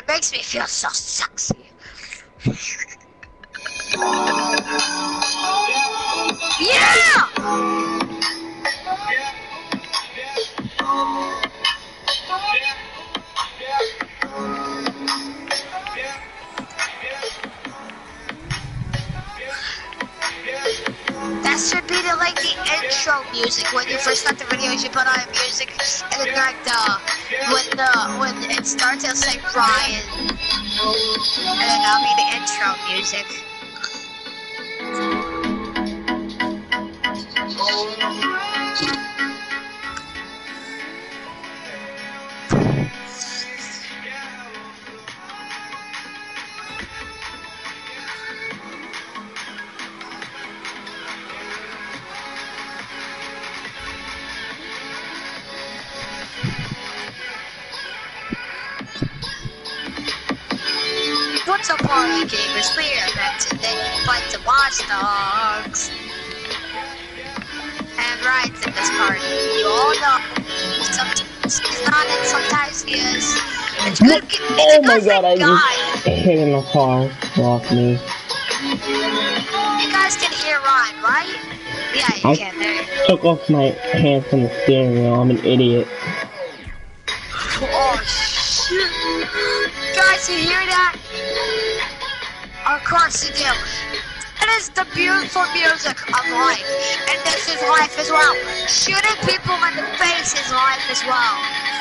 It makes me feel so sexy. Yeah! That should be the intro music when you first start the video. You should put on music, and then when it starts, it'll say Ryan, and then that'll be the intro music. What's up, party gamers? We're back today to fight the Watch Dogs. And Ryan's in this party. You all know. Sometimes he's not, and sometimes he is. It's good. Oh my god, I just hit in the car off me. You guys can hear Ryan, right? Yeah, you can. There. I took off my hand from the steering wheel. I'm an idiot. Oh shit! Guys, you hear that? Of course you do. It is the beautiful music of life, and this is life as well. Shooting people in the face is life as well.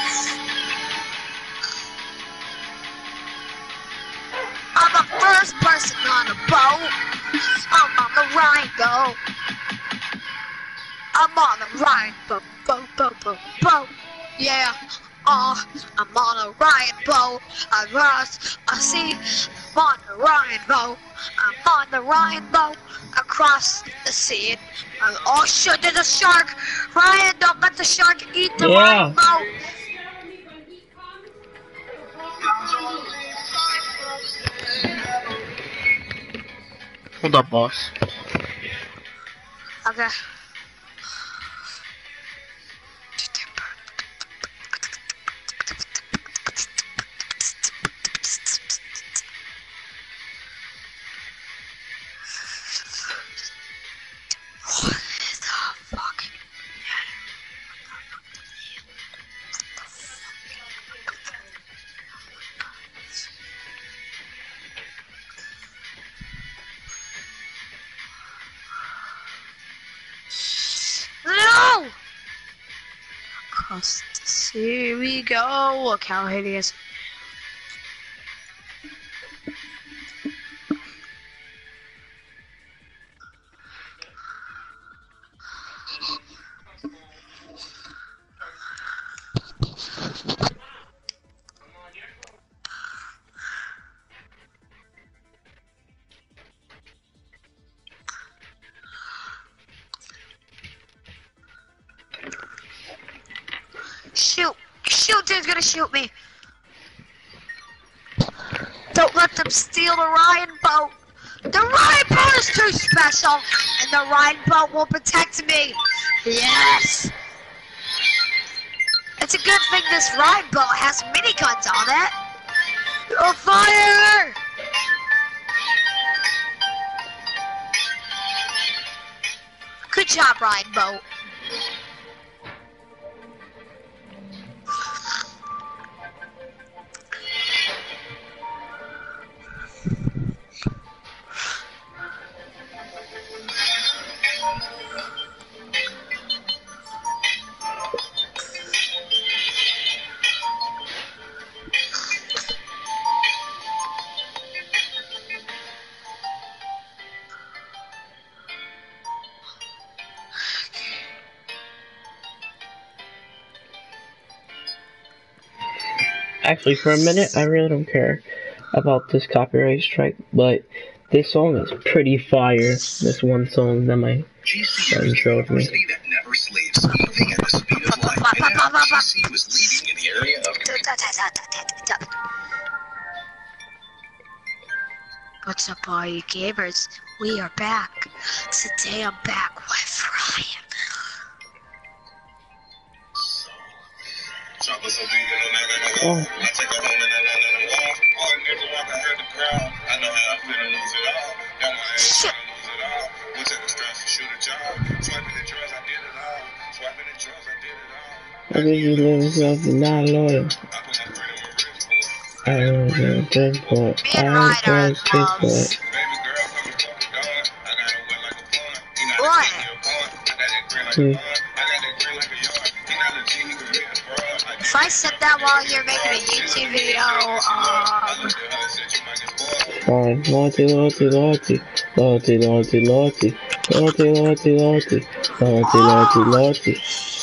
I'm a first person on a boat. I'm on the Rhine boat. I'm on the Rhine boat, boat. Yeah. I'm on a Ryan boat across a sea. I'm on the Ryan boat. I'm on the Ryan boat across the sea. Oh shit, there's a shark! Ryan, don't let the shark eat the Ryan boat! Hold up, boss. Okay. No! Across the sea we go. Look how hideous. Shoot! Shoot, dude's gonna shoot me! Don't let them steal the Ryan boat! The Ryan boat is too special! And the Ryan boat will protect me! Yes! It's a good thing this Ryan boat has miniguns on it! Oh, fire! Good job, Ryan boat. Actually, for a minute, I really don't care about this copyright strike, but this song is pretty fire. This one song that my friend showed me. What's up, all you gamers? We are back. Today I'm back with Ryan. Oh. I think you live something not loyal. I was a good boy. Me and Ryan are in love. What? If I said that while you're making a YouTube video, Fine. Loyalty, loyalty, loyalty. Loyalty, loyalty, loyalty. Loyalty, loyalty, loyalty. Loyalty, loyalty, loyalty.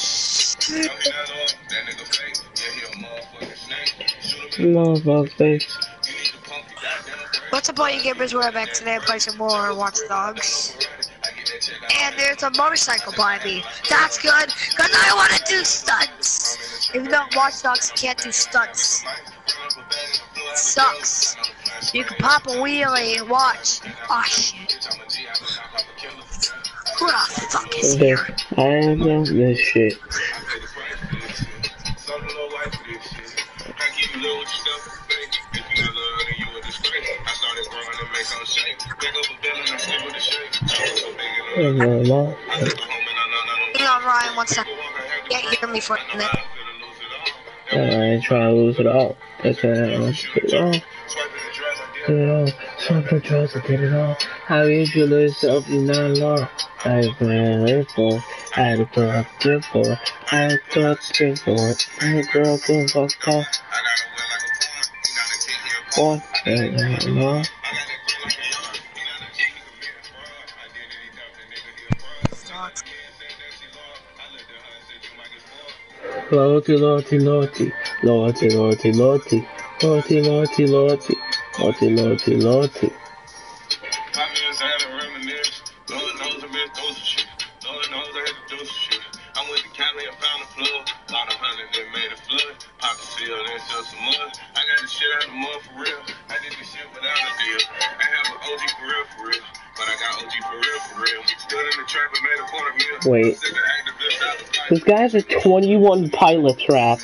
Motherfucker face. what's the point you gamers wear back today and play some more Watch Dogs? And there's a motorcycle by me. That's good, because I want to do stunts. Even though Watch Dogs can't do stunts. It sucks. You can pop a wheelie and watch. Oh shit. Who the fuck is Okay, here? I am on this shit. Hang on, Ryan, one second. Can't hear me for a minute. I ain't trying to lose it all. That's why I want to get it all. Get it all. Something tries to get it all. How you feel yourself, you're not long. I ran for. I had a girl to for. I had a girl to for. I had a girl to fuck off. Boy, no. Loyalty, loyalty, loyalty. Loyalty, loyalty, loyalty. Loyalty, loyalty, loyalty. Loyalty, loyalty, loyalty. Wait. This guy has a 21 pilot trap.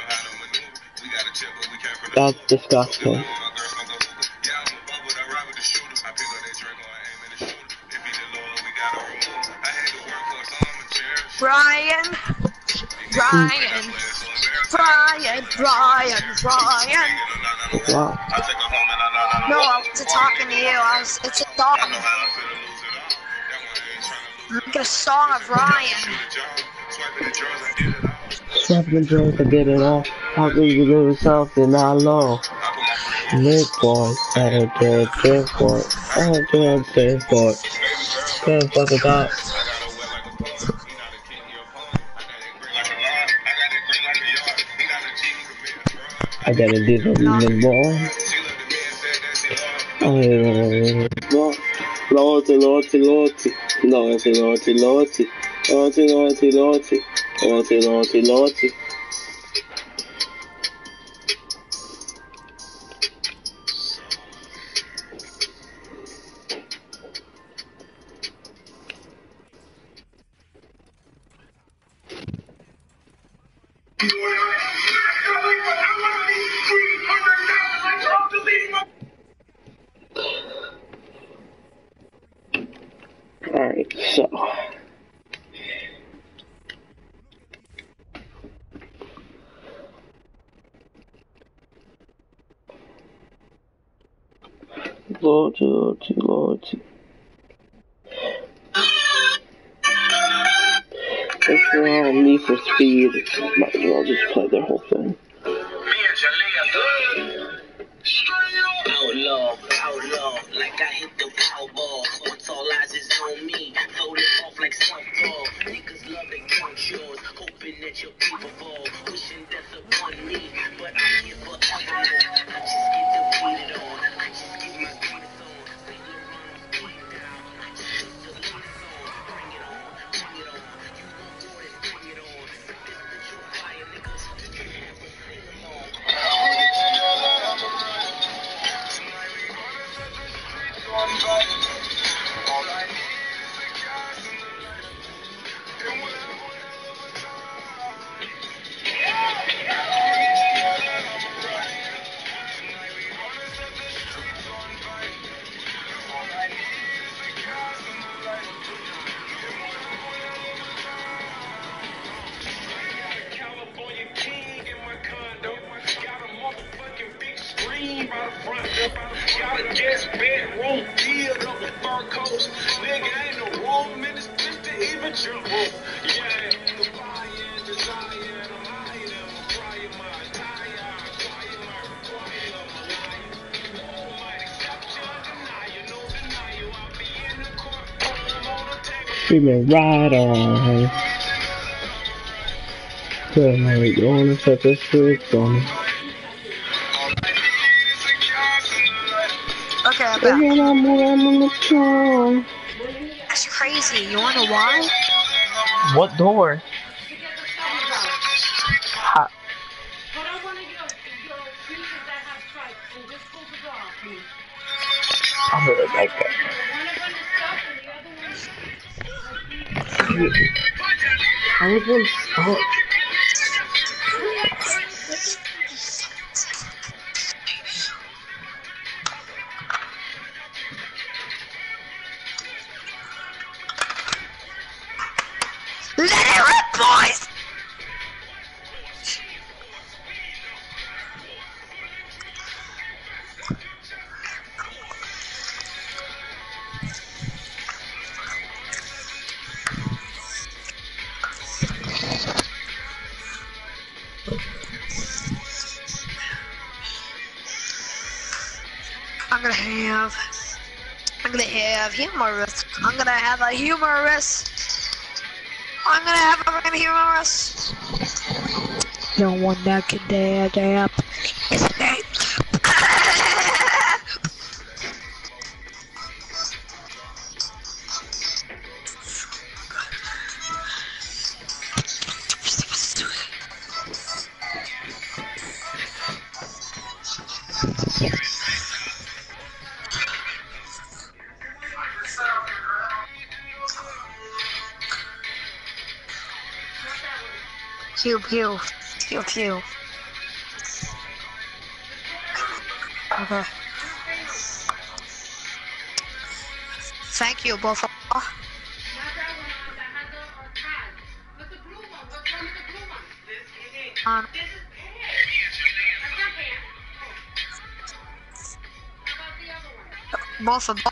That's disgusting. Brian. Wow. No, I wasn't talking to you. It's a song. Make a song of Ryan. Something drugs, I did it all. How can you lose something not low? Live boy, I don't care a thing for it. I don't care a thing for it. Can't fuck it up. I gotta do something more. Loyalty, loyalty, loyalty. Loyalty, loyalty, loyalty. Loyalty, loyalty, loyalty. Loyalty, loyalty, loyalty. Alright, so. Loyalty, loyalty, loyalty. If we're on Need for Speed, might as well just play the whole thing. Outlaw, like I hit the Powerball. What's all eyes is on me, throw it off like softball. Niggas love they count yours, hoping that your people fall. Wishing death upon me, but I'm here forevermore. I just get defeated on, I just get my penis on. Say the run, bring down, I just hit the lead song. Bring it on, bring it on. You want more than bring it on. This bitch on fire, niggas. Just have a sing along. Got a guest bedroom, filled up with fur coats. Nigga ain't no room in this bitch to even jump rope. Yeah, the fire and desire, I'm higher than my prior mind. Tired, quiet, quiet, I'm a liar. Oh, might accept your denial, no denial. I'll be in the courtroom on the table. Screaming right on. Tell me you wanna set the strict on me. Okay, I'm back. Again, I'm on the throne. That's crazy. You wanna know why? What door? Ha. I'm gonna make that. I was gonna stop. Let it rip, boys! I'm gonna have humorous. I'm gonna have a humorous. I'm gonna have a humorous. No one that can dare dab. His name. Pew pew. Pew pew. Okay. Thank you, both. Both of them.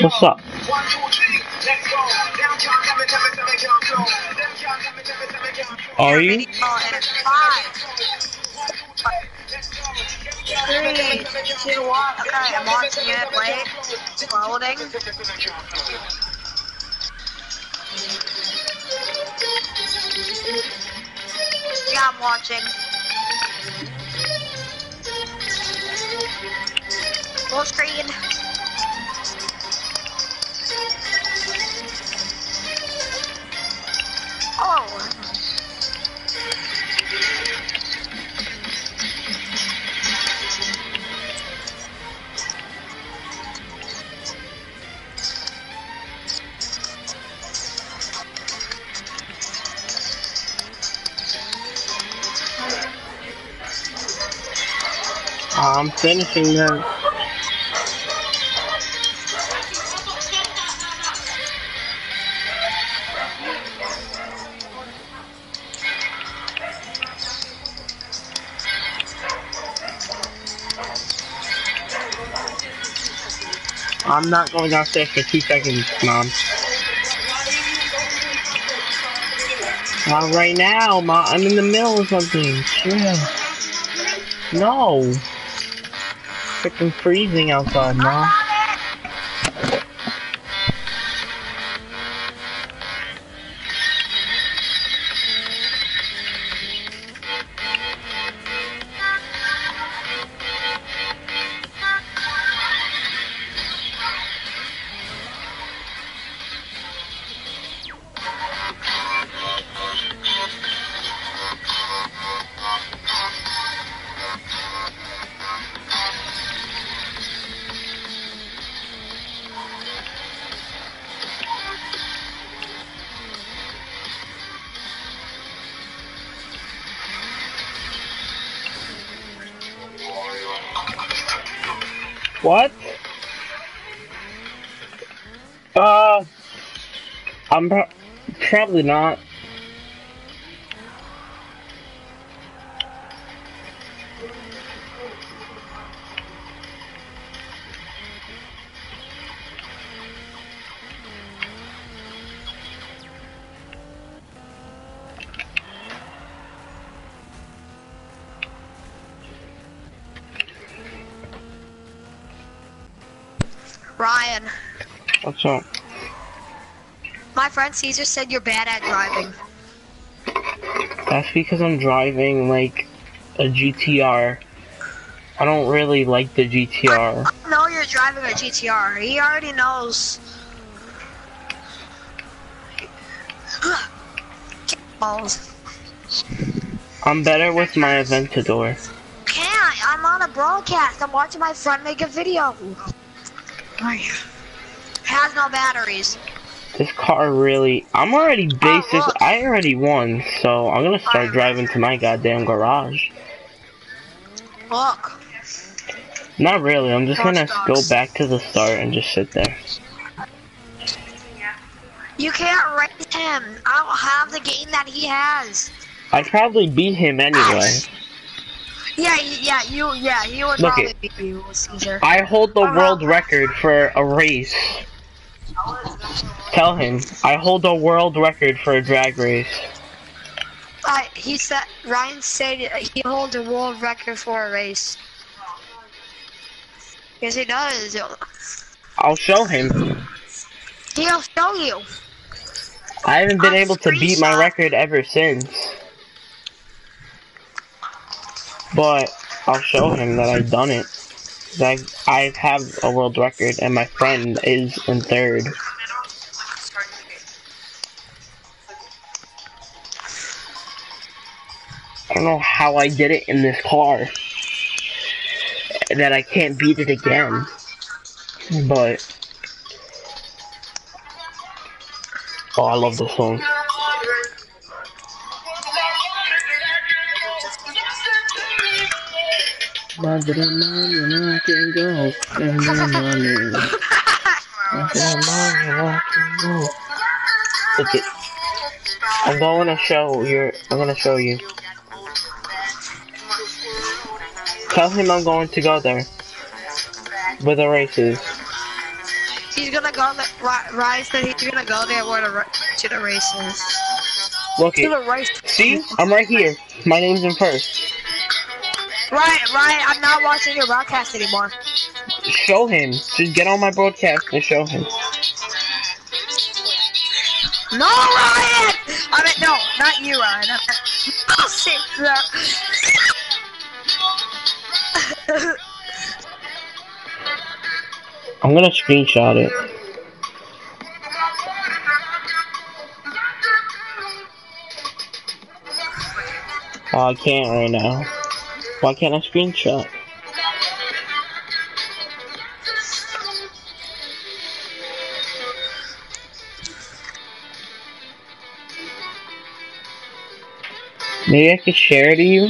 What's up? Are you? In 5, 3, 2, 1. Okay, I'm watching it. Wait. It's loading. Yeah, I'm watching. Full screen. Oh. I'm finishing them. I'm not going downstairs for 2 seconds, Mom. Not right now, Mom. I'm in the middle of something. Chill. No. Freaking freezing outside, Mom. What? I'm probably not. Ryan. What's up? My friend Caesar said you're bad at driving. That's because I'm driving like a GTR. I don't really like the GTR. I know you're driving a GTR. He already knows. Balls. I'm better with my Aventador. Can't. I'm on a broadcast. I'm watching my friend make a video. Has no batteries. This car really... I'm already basic. I already won, so I'm gonna start driving to my goddamn garage. Look. Not really. I'm just gonna go back to the start and just sit there. You can't race him. I don't have the game that he has. I'd probably beat him anyway. He would probably beat you, Caesar. I hold the world record for a race. Tell him, I hold the world record for a drag race. Ryan said he holds a world record for a race. Yes, he does. I'll show him. He'll show you. I haven't been able to beat my record ever since. But I'll show him that I've done it. I have a world record and my friend is in third. I don't know how I did it in this car. That I can't beat it again. But... oh, I love this song. I can go. Look it. I'm gonna show you. Tell him I'm going to go there. Where the race is. He's gonna go there. Ryan said he's gonna go there to the races. Look To it. the race. See? I'm right here. My name's in first. Ryan, I'm not watching your broadcast anymore. Show him. Just get on my broadcast and show him. No, Ryan! I mean, no, not you, Ryan. I'll sit there. I'm gonna screenshot it. Oh, I can't right now. Why can't I screenshot? Maybe I could share it to you?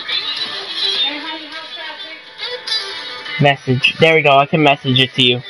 Message. There we go, I can message it to you.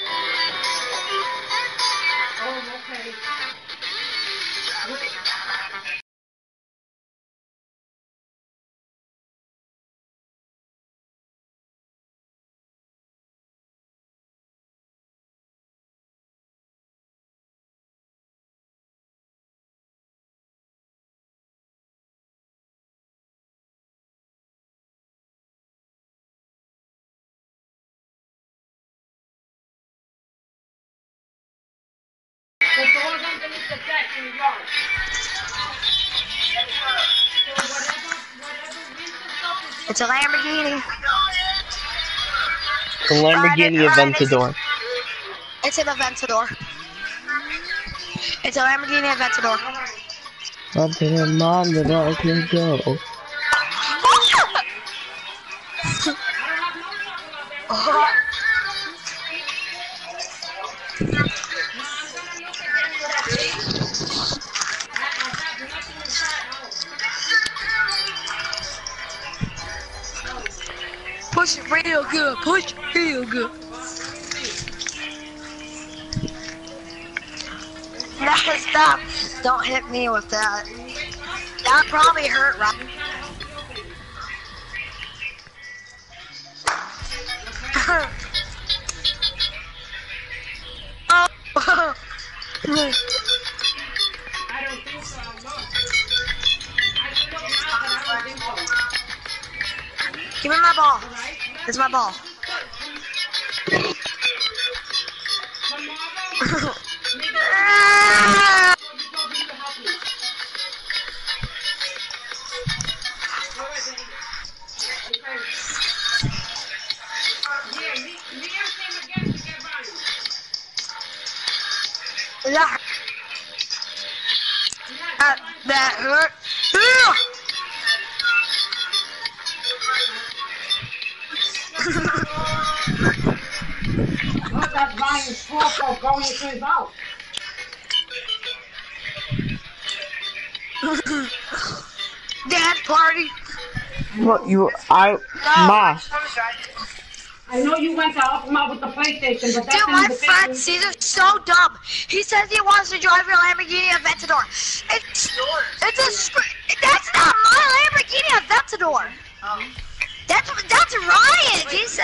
It's a Lamborghini. The Lamborghini Aventador. It's an Aventador. It's a Lamborghini Aventador. Up to the mom that I can go. Push it real good. Push it real good. No, stop. Don't hit me with that. That probably hurt, right? Oh. I don't think so, no. I should look now, but I don't think so. Give me my ball. It's my ball. That hurt. Oh, that's Ryan's fault going to his house. Dance party. What Ma. I know you went to help him out with the PlayStation, but that's Dude, an my invitation. friend Caesar's so dumb. He says he wants to drive your Lamborghini Aventador. That's not my Lamborghini Aventador. That's Ryan. He said.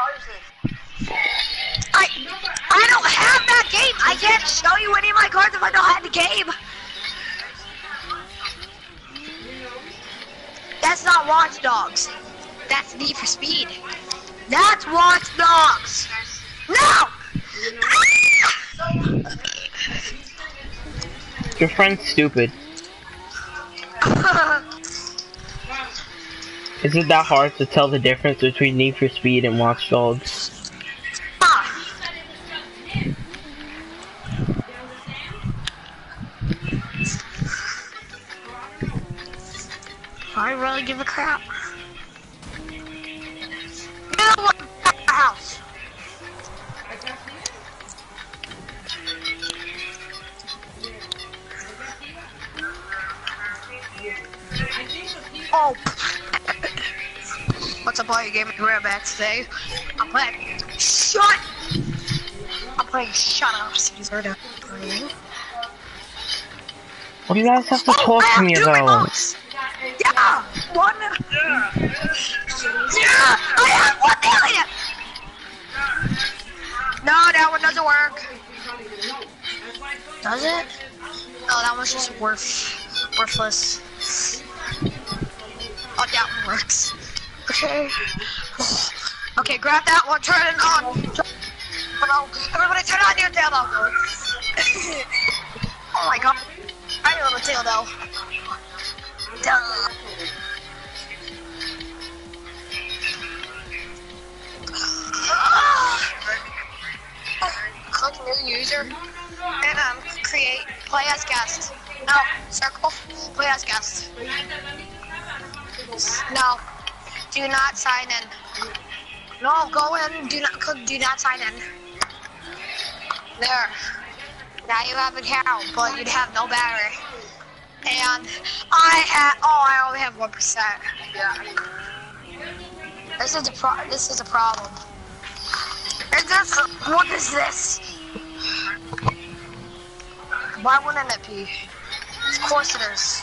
I don't have that game. I can't show you any of my cards if I don't have the game. That's not Watch Dogs. That's Need for Speed. That's Watch Dogs. No! Your friend's stupid. Is it that hard to tell the difference between Need for Speed and Watch Dogs? I really give a crap. No, house. Oh. What's up, all you gaming career back today? I'm playing. Shut. I'm playing. Shut up, Caesar. What do you guys have to talk to me about? Yeah! 1 million! Yeah! I have 1 million! No, that one doesn't work. Does it? Oh, that one's just worthless. Oh, that one works. Okay. Okay, grab that one, turn it on. Hello, everybody turn on your dildo. Oh my god. I need a little dildo. Duh. Click new user and create play as guest. No, circle, play as guest. No, do not sign in. No, go in, do not sign in. There. Now you have an arrow, but you'd have no battery. And I only have 1%. Yeah. This is a problem. What is this? Why wouldn't it be? Of course it is.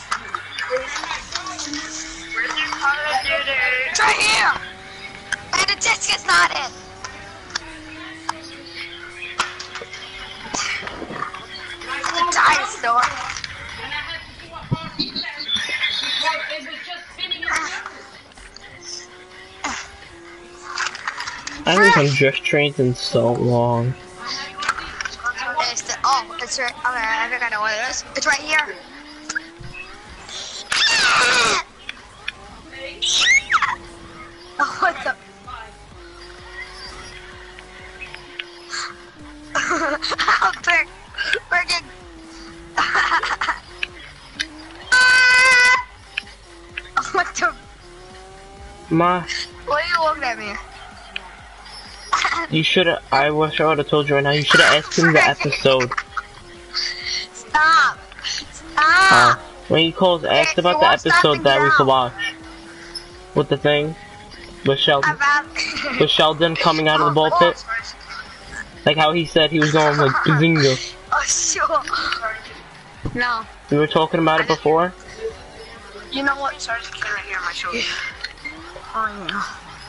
It's right here! And the disc is not in! The dinosaur. I haven't done drift trains in so long. It's right. Okay, I think I know what it is. It's right here. Oh, what the? How big? Freaking. What the? Ma. Why are you looking at me? You should've. I wish I would've told you right now. You should've asked him the episode. Stop! Stop! When he calls, asked about the episode that we could watch. With the thing, with Sheldon, with Sheldon coming out of the ball pit. Like how he said he was going like bazinga. Oh sure. No. We were talking about it before. You know what? Sorry, I can't hear my shoulder. Oh yeah.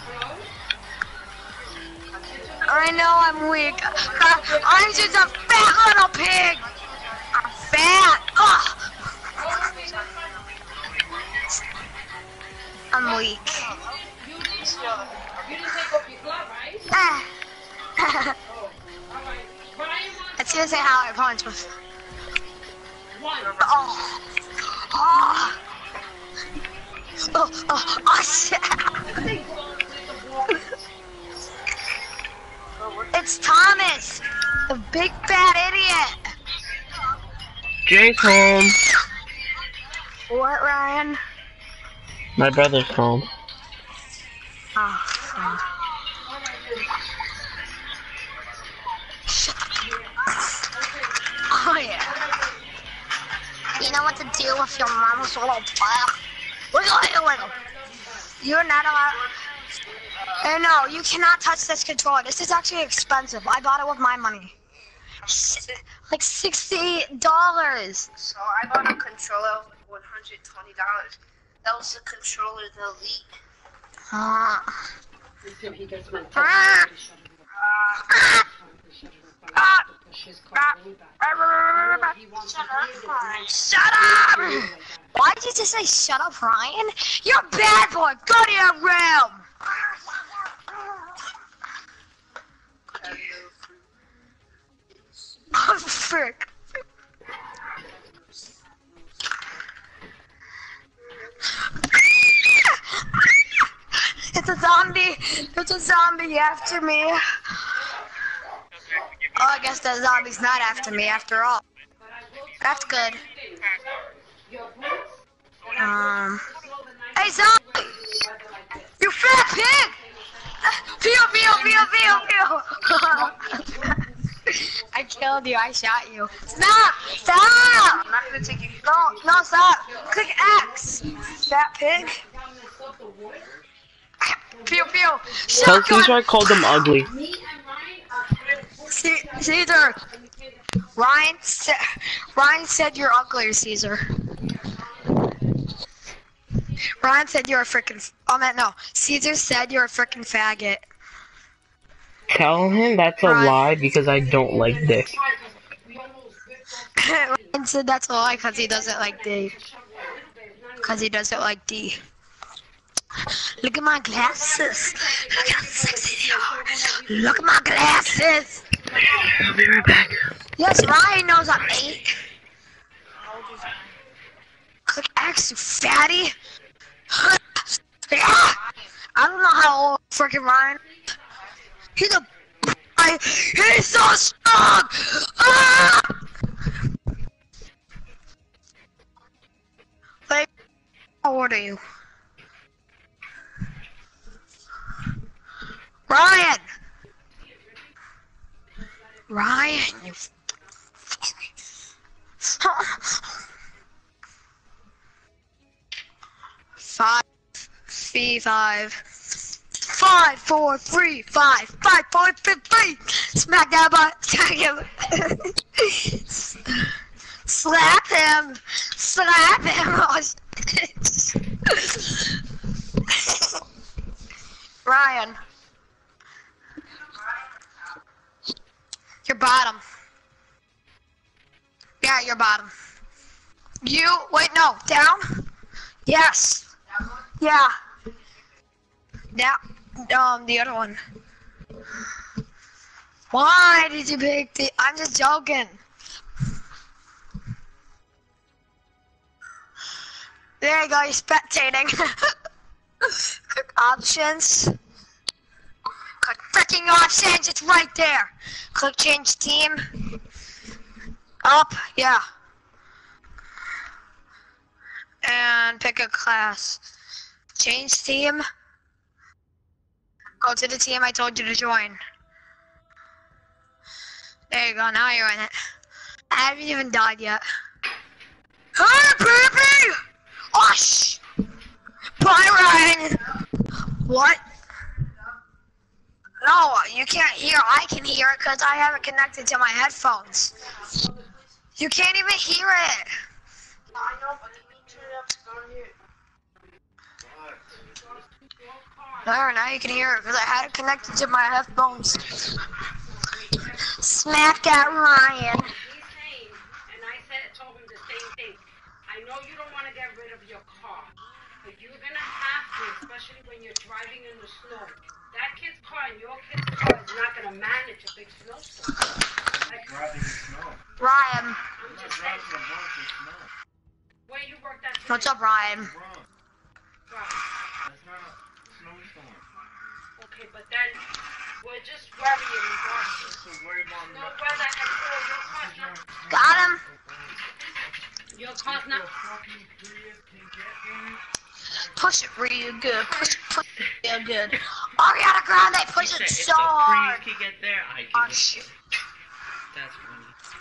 I know I'm weak. I'm just a fat little pig. I'm fat. Ugh. I'm weak. You didn't take off your glove, right? Let's see how I punch with. Oh shit. It's Thomas, the big fat idiot. Jay's home. What, Ryan? My brother's home. Oh, oh yeah. You know what to do with your mama's little butt? Wiggle. You're not allowed. No, you cannot touch this controller. This is actually expensive. I bought it with my money. Like $60. So I bought a controller with $120. That was the controller, the Elite. Shut up! Why did you just say shut up, Ryan? You're a bad boy. Go to your room. Oh, frick. It's a zombie. There's a zombie after me. Oh, I guess that zombie's not after me after all. That's good. Hey, zombie! You fat pig! Pew, pew, pew, pew, pew. I killed you. I shot you. Stop! Stop! I'm not gonna take you. No, stop. Click X. Fat pig. Pew, pew. Tell Caesar I called him ugly. Caesar. Ryan said you're ugly, Caesar. Ryan said you're a frickin'. No. Caesar said you're a frickin' faggot. Tell him that's a lie because I don't like dick. Ryan said that's a lie because he doesn't like D. Because he doesn't like D. Look at my glasses. Look how sexy they are. Look at my glasses. I'll be right back. Yes, Ryan knows I'm 8. Click X, you fatty. I don't know how old freaking Ryan. He's a. He's so strong. Ah! Like, how old are you? Ryan! Ryan, you. 5, 4, 3, 5, 5, 4, 3. Smack that butt. Smack him. Slap him. Slap him. Ryan. You're bottom. Yeah, you're bottom. You, wait, no, down? Yes. Yeah. Down, the other one. Why did you pick the, I'm just joking. There you go, you're spectating. Click options. Click freaking options, it's right there. Click change team. Up, yeah. And pick a class. Change team. Go to the team I told you to join. There you go, now you're in it. I haven't even died yet. Hi, baby! Oh, shh! Bye, Ryan! What? No, you can't hear. I can hear it because I have it connected to my headphones. You can't even hear it. I know, but you need to turn it up to go here. Now you can hear it because I had it connected to my headphones. Smack that Ryan. He's saying, and I told him the same thing. I know you don't want to get rid of your car, but you're gonna have to, especially when you're driving in the snow. That kid's car and your kid's car is not gonna manage a big snowstorm. Like, Driving in snow. Ryan. I'm just Driving saying. a bunch of snow. Where you work that? What's up, Ryan? Wrong. Right. That's not a snowstorm. Okay, but then we're just worrying about So worry about no weather at all. Your car's not. Got him. Your car's not. fucking Prius can get in. Push it real good. Push it real good. Ariana Grande, push it so hard. If the Prius can get there, I Oh, can get shit. there. That's funny.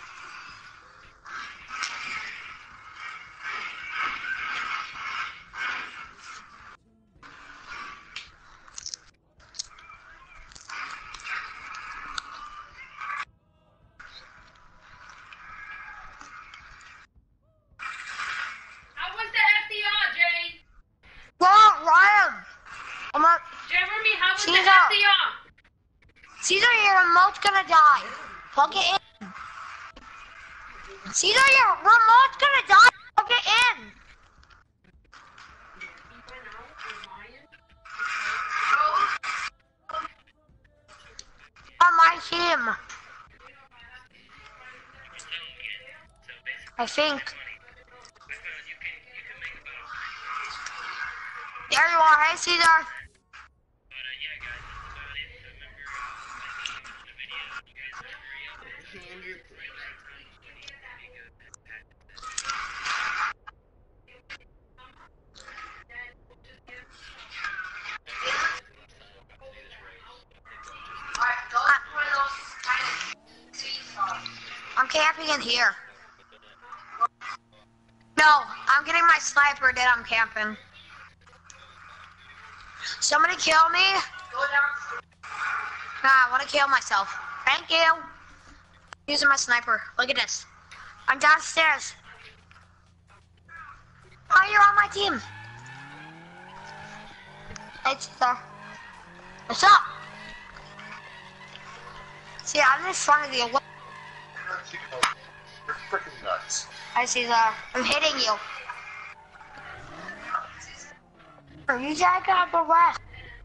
How was the FDR, Jay? Whoa, Ryan. I'm up. Jeremy, how was the Caesar. FDR? Caesar, your remote's gonna die. Plug it in. Caesar, your remote's gonna die. Plug it in. On my team. I think. There you are. Hey, Caesar. I'm camping in here. No, I'm getting my sniper, then I'm camping. Somebody kill me? Nah, I want to kill myself. Thank you. Using my sniper. Look at this. I'm downstairs. Oh, you're on my team. Hey, Caesar. What's up? See, I'm in front of the. You're freaking nuts. Hi, Caesar. I'm hitting you. You jack up the west.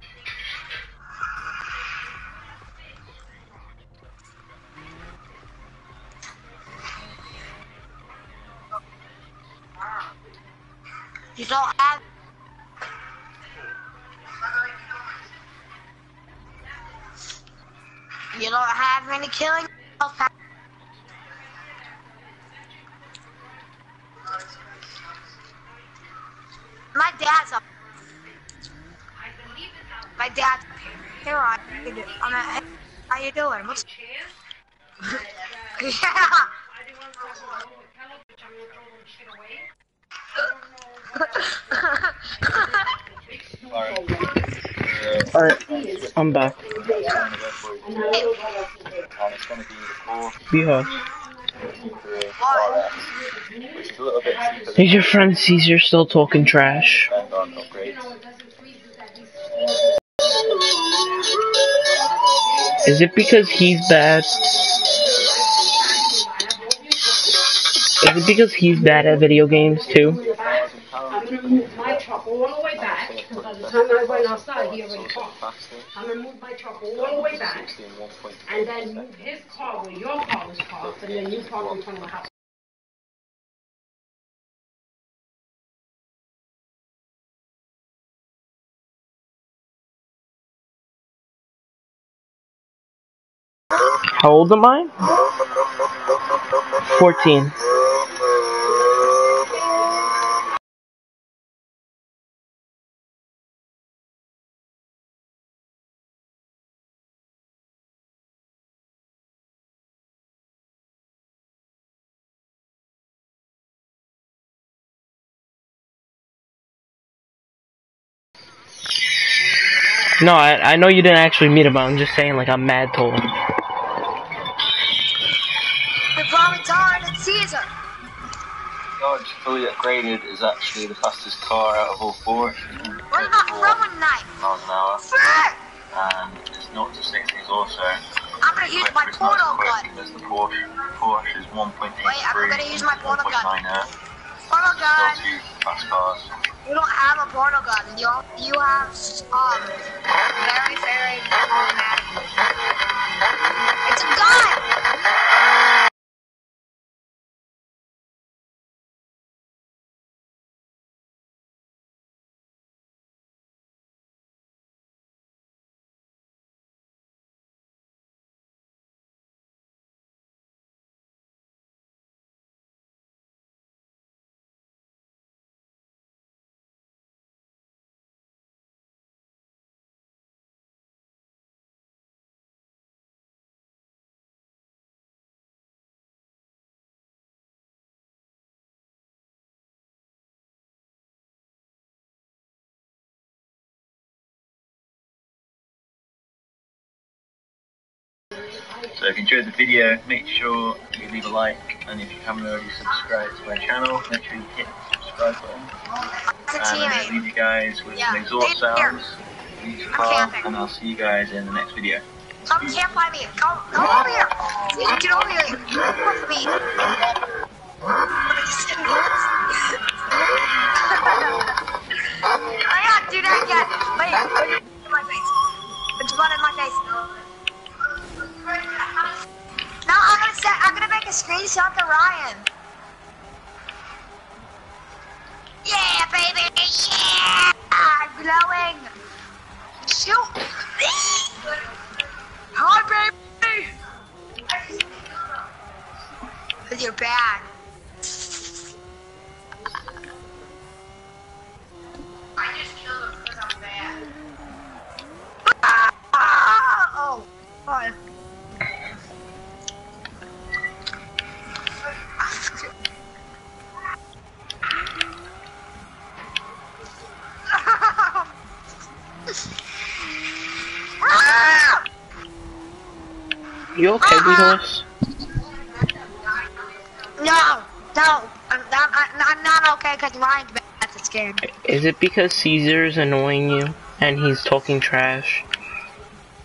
You don't have. You don't have any killing. My dad's up. My dad's up here. Here, Rod. How you doing? What's? Yeah. Alright, I'm back. Behold. Is your friend Caesar still talking trash? Is it because he's bad? Is it because he's bad at video games too? I'm gonna move my truck all the way back, because by the time I went outside, he already parked. I'm gonna move my truck all the way back, and then move his car where your car was parked, and then you park in front of the house. How old am I? 14. No, I know you didn't actually meet him, but I'm just saying, like, I'm mad told him. The Promenade and Caesar. Dodge fully upgraded is actually the fastest car out of all four. What about throwing knife? Miles an hour. Sir! And it's 0 to 60 is also. I'm gonna use my portal gun. There's the Porsche. Porsche is 1.83. Wait, I'm gonna use my portal gun. 1.90. Portal gun. Still two fast cars. You don't have a portal gun. You have very automatic. It's a gun. So if you enjoyed the video, make sure you leave a like, and if you haven't already subscribed to my channel, make sure you hit the subscribe button. And I'm going to leave you guys with some exhaust sounds in each car, and I'll see you guys in the next video. Come camp by me. Come over here. Get over here. Come with me. Oh yeah, do that again. Wait, put it in my face. Put your butt in my face. Now I'm gonna make a screenshot to Ryan. Yeah, baby. Yeah. I'm glowing. Shoot. Hi, baby. With your bag. I just killed him because I'm bad. Oh. Fine. You okay, Beatles? No, I'm not okay because Ryan's bad at this game. Is it because Caesar's annoying you and he's talking trash?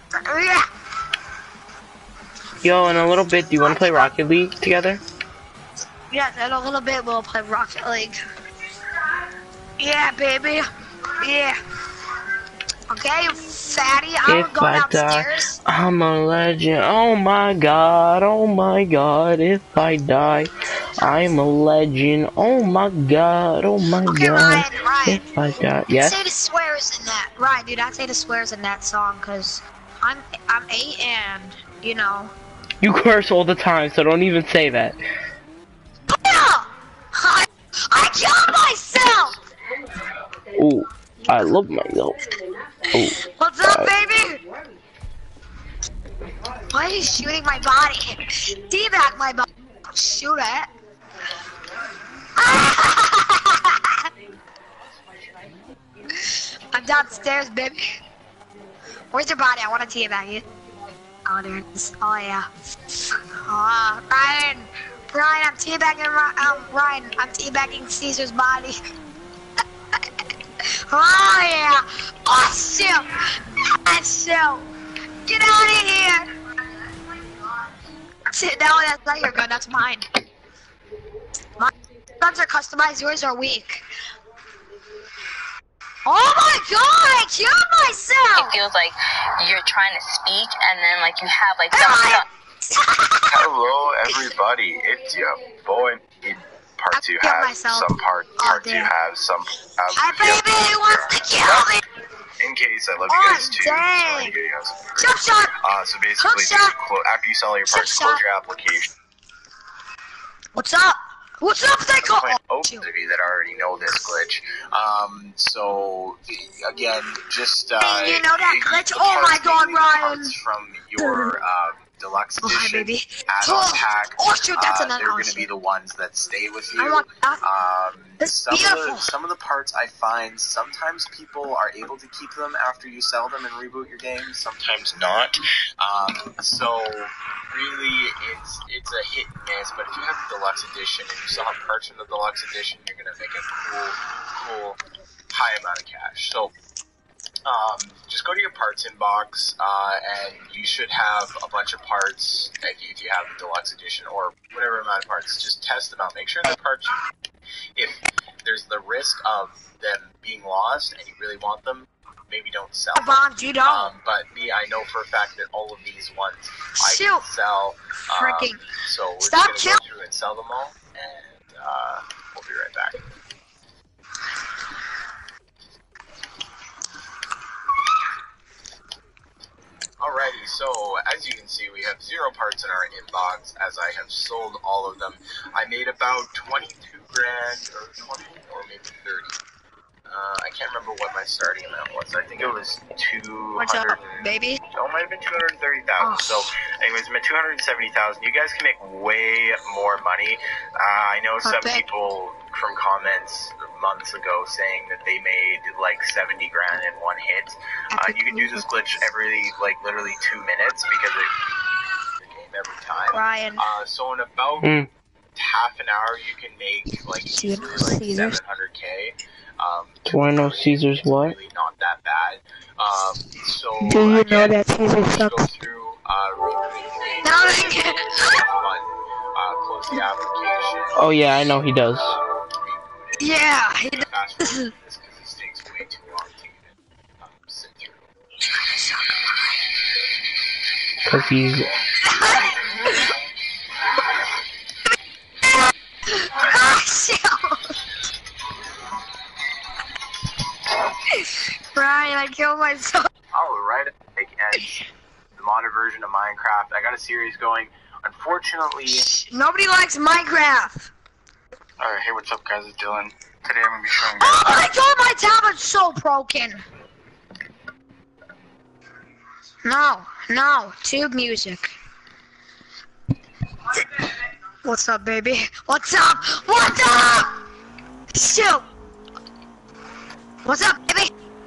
Yeah. Yo, in a little bit, do you want to play Rocket League together? Yes, in a little bit we'll play Rocket League. Yeah, baby. Yeah. Okay, you fatty. I'm If going I die, downstairs. I'm a legend. Oh my god, oh my god. If I die, I'm a legend. Oh my god, oh my Okay, god. Ryan. If I die, yes? Say the swears in that. Ryan, do not say the swears in that song, cause I'm 8 and, you know. You curse all the time, so don't even say that. Yeah! I killed myself! Ooh, I love myself. Ooh. What's up, baby? Why are you shooting my body? Teabag my body. Shoot it. I'm downstairs, baby. Where's your body? I want to teabag you. Oh, there it is. Oh, yeah. Oh, Ryan, I'm teabagging, Ryan, I'm teabagging Caesar's body. Oh, yeah. Oh, shoot. Shoot. Get out of here. Sit down. That's not your gun. That's mine. My guns are customized. Yours are weak. Oh my god, I killed myself! It feels like you're trying to speak and then like you have like some Hello everybody, it's your boy. Part 2 has some part 2 have some Hi baby, wants to kill me! In case I love you guys too. Dang. Jump shot! So basically, after you sell your parts, close your application. What's up? What's up, Psycho? Those of you that already know this glitch. So again, just you know that glitch? Oh my god, Ryan! From your deluxe edition baby. add-on pack. Oh shoot, that's another. They're going to be the ones that stay with you. I want that. Some of the parts I find sometimes people are able to keep them after you sell them and reboot your game. Sometimes not. So really, it's a hit and miss. But if you have the deluxe edition and you still have parts from the deluxe edition, you're going to make a cool high amount of cash. So. Just go to your parts inbox, and you should have a bunch of parts if you have the deluxe edition or whatever amount of parts. Just test them out. Make sure the parts, if there's the risk of them being lost and you really want them, maybe don't sell them. But me, I know for a fact that all of these ones I can sell. So we're just going to go through and sell them all, and we'll be right back. Alrighty, so as you can see, we have 0 parts in our inbox, as I have sold all of them. I made about 22 grand, or 20, or maybe 30. I can't remember what my starting amount was. I think it was 200. What's up, baby? Oh, it might have been 230,000. So, anyways, I'm at 270,000. You guys can make way more money. I know some people from comments months ago saying that they made like 70 grand in one hit. You can do this glitch every, like, literally 2 minutes because it the game every time. Ryan. So in about half an hour, you can make like easily like 700K. Do I know Caesar's what? Really not that bad. So do you again, know that Caesar sucks? Go through, close the application. Oh yeah, I know he does. Yeah, he does. Because this takes way too long to even sit through. Because he's... Ryan, I killed myself. Alright, and the modded version of Minecraft. I got a series going. Unfortunately, nobody likes Minecraft. Alright, hey, what's up, guys? It's Dylan. Today I'm gonna be showing you. Oh my god, my tablet's so broken. No, tube music. What's up, baby? What's up? What's up? Shoot. What's up, baby?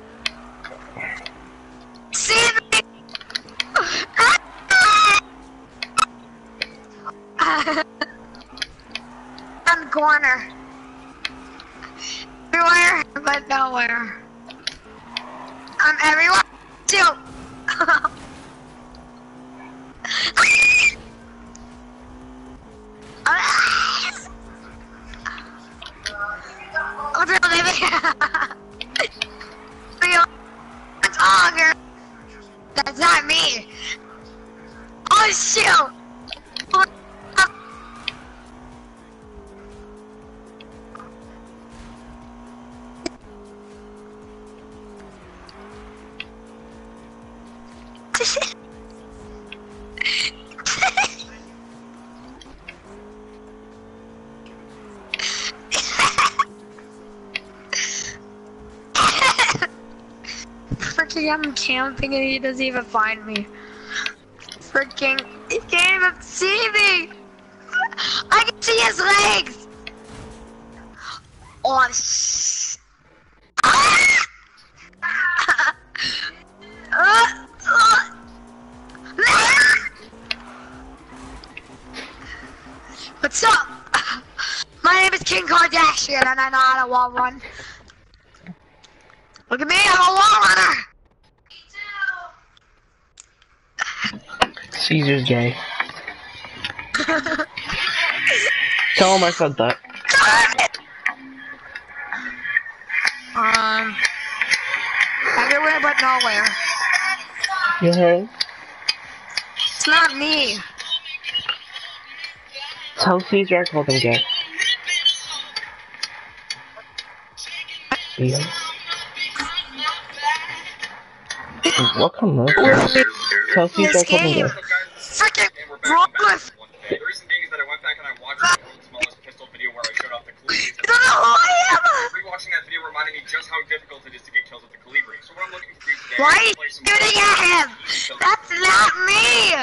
See me? On the corner. Everywhere, but nowhere. I'm everywhere, too. That's not me. Oh shoot! Freaking, I'm camping and he doesn't even find me. Freaking, he can't even see me. I can see his legs. Oh, What's up? My name is King Kardashian and I know how to wall run. Look at me, I'm a wall runner. Caesar's gay. Tell him I said that. Everywhere but nowhere. You heard? It's not me. Tell Caesar I called him gay. Yeah. What kind of Tell Caesar I called him gay. Freaking wrong with. The reason being is that I went back and I watched the world's smallest pistol video where I showed off the Calibri. You don't know who I am! Rewatching that video reminded me just how difficult it is to get kills with the Calibri. So what I'm looking to do today Why are is you play some shooting at him? That's not me!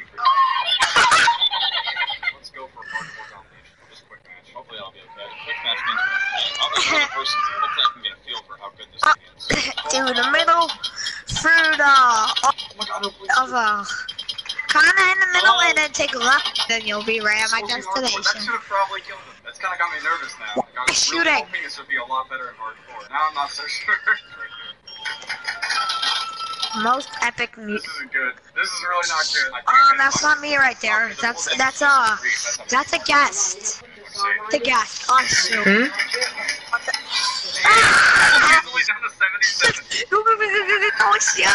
Let's go for a hardcore domination. Just a quick match. Hopefully I'll be okay. A quick match means I'll be another person. Hopefully I can get a feel for how good this thing is. To the middle, through the kinda in the middle, and then take a left, then you'll be right at my That destination. should have probably killed him. That's kind of got me nervous now. Like, I was really Shooting. hoping this would be a lot better in hardcore. Now I'm not so sure. Most epic This music. isn't good. This is really not good. I think I'm gonna That's fuck not me right there. That's a guest. The guest. Oh shoot. Easily down to 77. Oh shoot.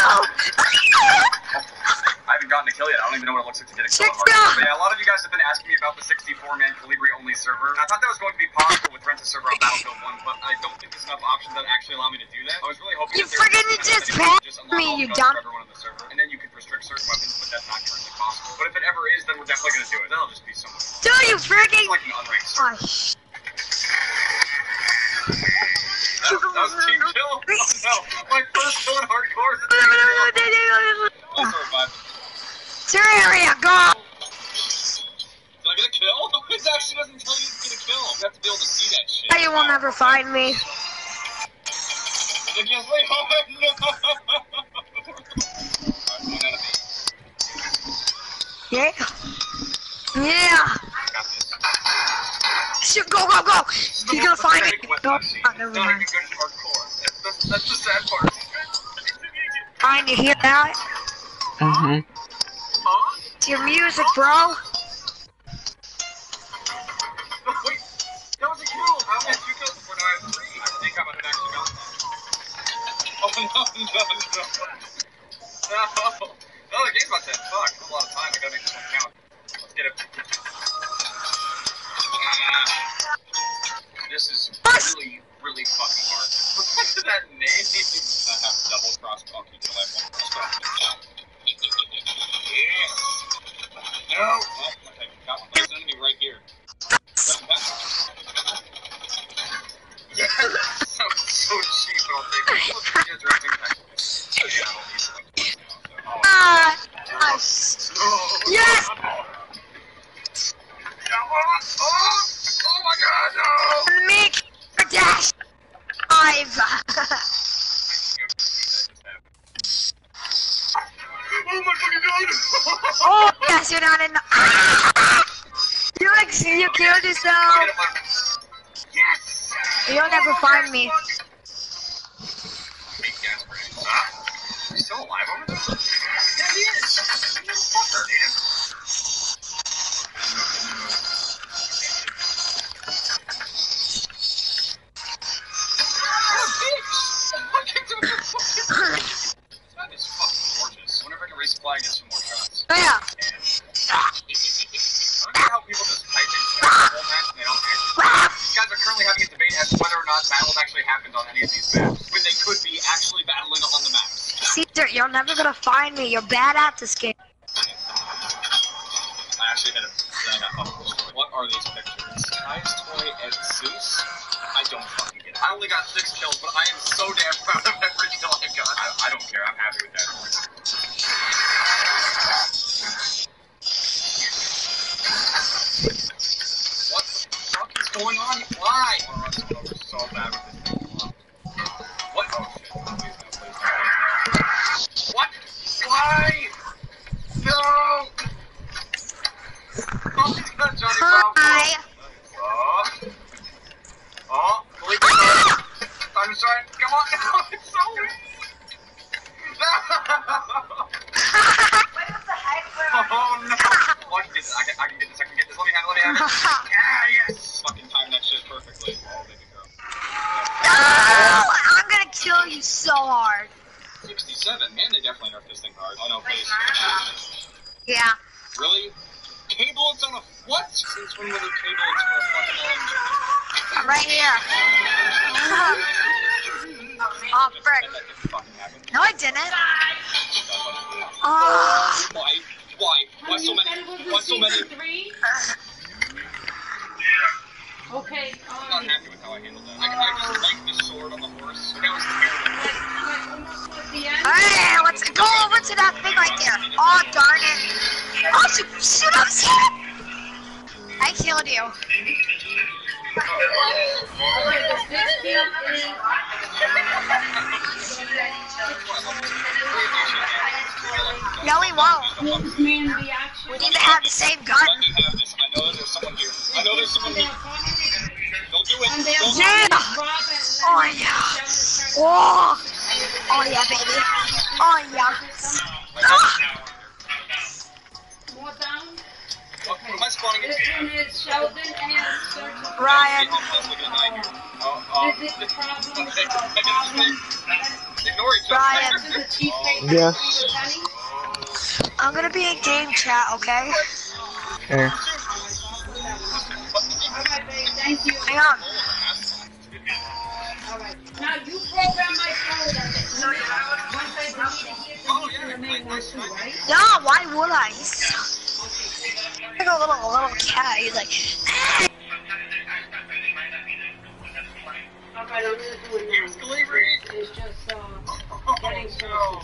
I haven't gotten a kill yet. I don't even know what it looks like to get a kill. Check it out. But yeah, a lot of you guys have been asking me about the 64-man Calibri only server. I thought that was going to be possible with Rent a Server on Battlefield 1, but I don't think there's enough options that actually allow me to do that. I was really hoping You that there friggin' was just unlimited passed unlock me, all you guns dumb- for everyone on the server, and then you could restrict certain weapons, but that's not currently possible. But if it ever is, then we're definitely going to do it. That'll just be so much fun. Do you friggin'? It's like an unranked Oh server. That was team kill. Oh no, my first kill in hardcore is a team kill. Also revived. Terraria, go! Did I get a kill? It actually doesn't tell you to get a kill. You have to be able to see that shit. You will never find me. Ridiculously hard. No. Alright, one enemy. Yeah. Yeah. Got this. Shoot, go, go, go! You're gonna find me. No, No, never not mind. even good in hardcore. That's the sad part. Fine, you hear that? Mm-hmm. Huh? It's your music, bro. No, wait. That was a kill. I only had 2 kills before, now I have 3. I think I might have actually gotten that. Oh, no. No, the game's about to end. Fuck, there's a lot of time. I gotta make this one count. Let's get it. This is really, really fucking hard. What's that name? I have double cross bunky till I have 1 cross bunky. Yes! No! Oh, okay, got one. There's an enemy right here. Yes! So cheap, but I'll take it. Look, yeah, directing back. Yes! Oh my god, no! Make a dash. 5. Oh my fucking god! Oh, yes, you're not in the... You killed yourself. Yes! You'll never find me. Big gas grenade. He's still alive over there? Yeah, he is. Motherfucker. You're never gonna find me. You're bad at this game. I actually hit him. Then I got fucking. What are these pictures? Kai's toy and Zeus? I don't fucking get it. I only got 6 kills, but I am so damn proud of every kill I got. I don't care. I'm happy with that. What the fuck is going on? Why? I want to run someone over so bad with this thing. Come on. What? Oh shit. Please no, please no, please no. What? Why? No! Oh, he's got Johnny Bravo. Hi. Oh, believe me, I'm sorry. Come on, no, it's so weird. Oh no! Oh, I can get this. I can get this. I can get this. Let me have it. Yes! Fucking time that shit perfectly. Oh, baby girl. No! I'm gonna kill you so hard. 67. Man, they definitely nerfed this thing hard. Oh no, please. Yeah. Really? Cable, it's on a what? Since when was a cable it's for a fucking LMG? I'm right here. Oh, frick. That didn't fucking happen. No, I didn't. Oh. Why? Why so many? Why so many? Okay, I'm not happy with how I handled that. I just like the sword on the horse. That was terrible. Hey, let's go over to that thing right there. Oh, darn it. Oh, shoot, I'm scared. I killed you. No, we won't. We need to have the same gun. Let me have this. I know there's someone here. Don't do it. Yeah. Oh, yeah. Oh. Oh, yeah, baby. Oh, yeah. Ah. More down. What am I spawning This into? one is Sheldon and Sergeant. Ryan. Is it the problem? Ignore each other. Ryan. This is a cheesecake. Yes. I'm gonna be in game chat, okay? Okay. Alright, babe, thank you. Hang on. Alright. Now you program my phone that once I delete it here, delete the remaining one too, right? No, why would I? He's like a little cat. He's like, Alright, I'm gonna do it now. It's just, getting started.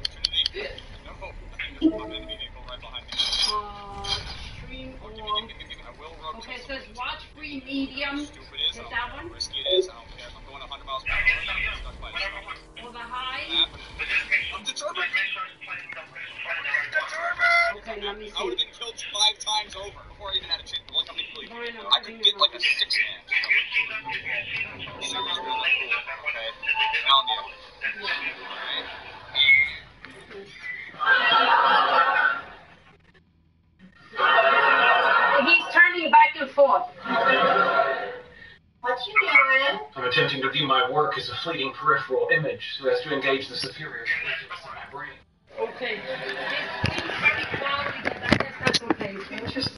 Stream on. Okay, it says watch free medium. Is that one? Risky it is. I don't care. I'm going 100 miles per hour. Stuck by it. Or the high? I'm determined. Okay, let me I would have see. been killed 5 times over before I even had a chance. Look how many people you Rhino, I could get like a 6-man. Okay. Found you. Alright. He's turning back and forth. What you doing? I'm attempting to view my work as a fleeting peripheral image so as to engage the superior cortex of my brain. Okay. It seems pretty cloudy, but I guess that's okay. Interesting.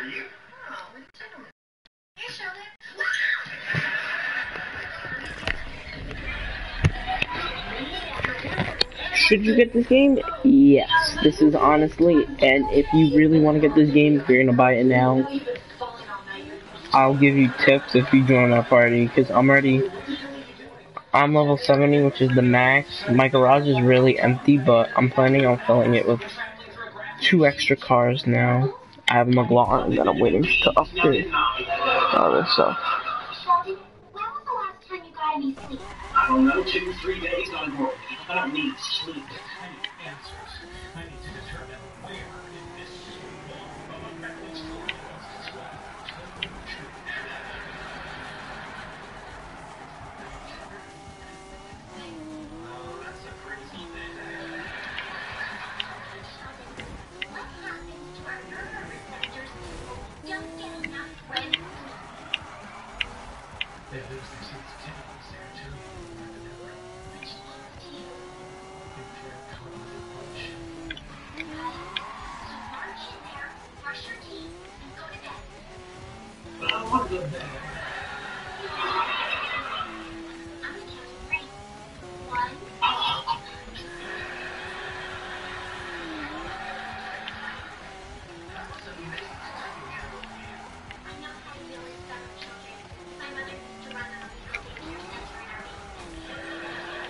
Should you get this game? Yes. This is honestly, and if you really want to get this game, if you're gonna buy it now, I'll give you tips if you join my party, because I'm level 70, which is the max. My garage is really empty, but I'm planning on filling it with 2 extra cars now. I have a McLaren that I'm waiting to upgrade. All this stuff. Sheldon, when was the last time you got any sleep? I don't know, 2-3 days on board. I don't need sleep. I need answers. I need to determine where in this wall of records is what oh, that's a crazy thing. What happens to our neuroreceptors when we don't get enough REM sleep? They lose their sensitivity to serotonin and norepinephrine. Which leads to Impaired cognitive function. so march in there, brush your teeth, and go to bed. I want to go to bed. I'm gonna count to 3. 1. I know how you feel as some children. My mother used to run a healthy care center in our basement.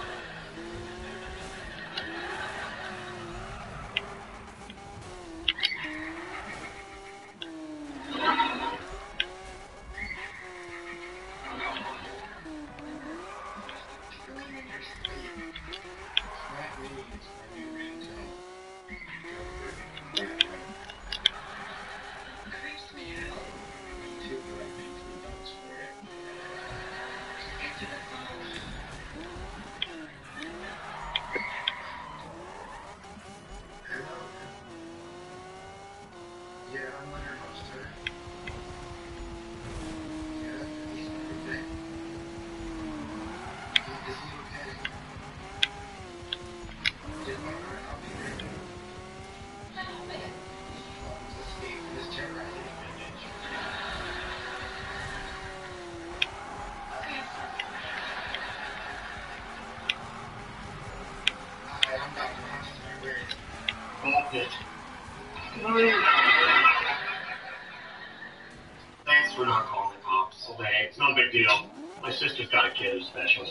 Thanks for not calling the cops. Okay, it's no big deal. My sister's got a kid who's special.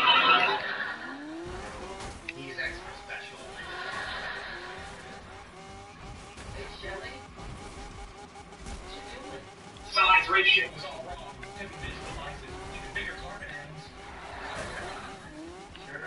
He's extra special. Hey, Shelly? What you doing? Size ratio was all wrong. Couldn't visualize it. Even bigger carbon atoms. Sure.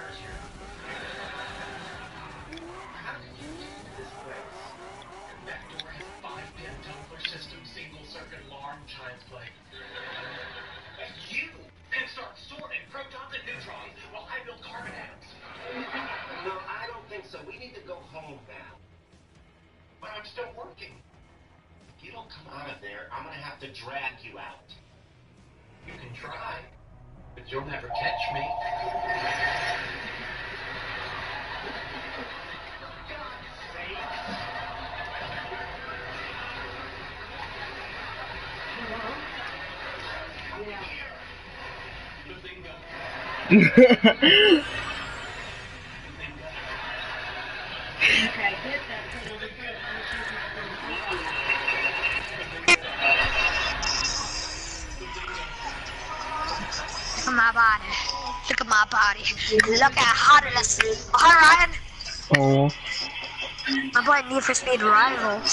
How did you get into this place? That door has 5-pin tumbler system, single circuit alarm, child's play. You can start sorting protons and neutrons while I build carbon atoms. No, I don't think so. We need to go home now. But I'm still working. If you don't come out of there, I'm gonna have to drag you out. You can try, but you'll never catch me. Look at my body. Look at my body. Look how hot it is. Alright. Oh. I'm playing Need for Speed Rivals.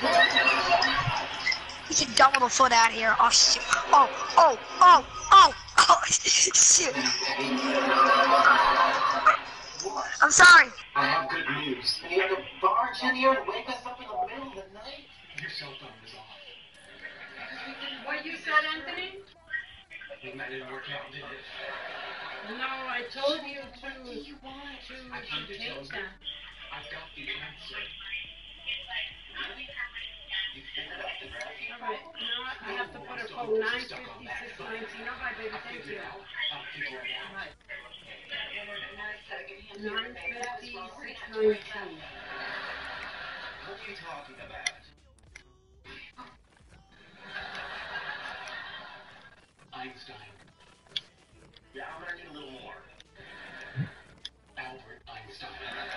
You should double the foot out here. Oh shit. Oh shit. I'm sorry. I have good news. You had to barge in here and wake us up in the middle of the night? Your cell phone is off. What you said, Anthony? That didn't work out, did it? No, I told you to I came to take tell you. that. I've got the answer. You figured out the graphic? All right, now I have to put a code 95619. All right, baby, thank you. I'll figure it out. Right. 95619. What are you talking about? Einstein. Yeah, I'm gonna need a little more. Albert Einstein.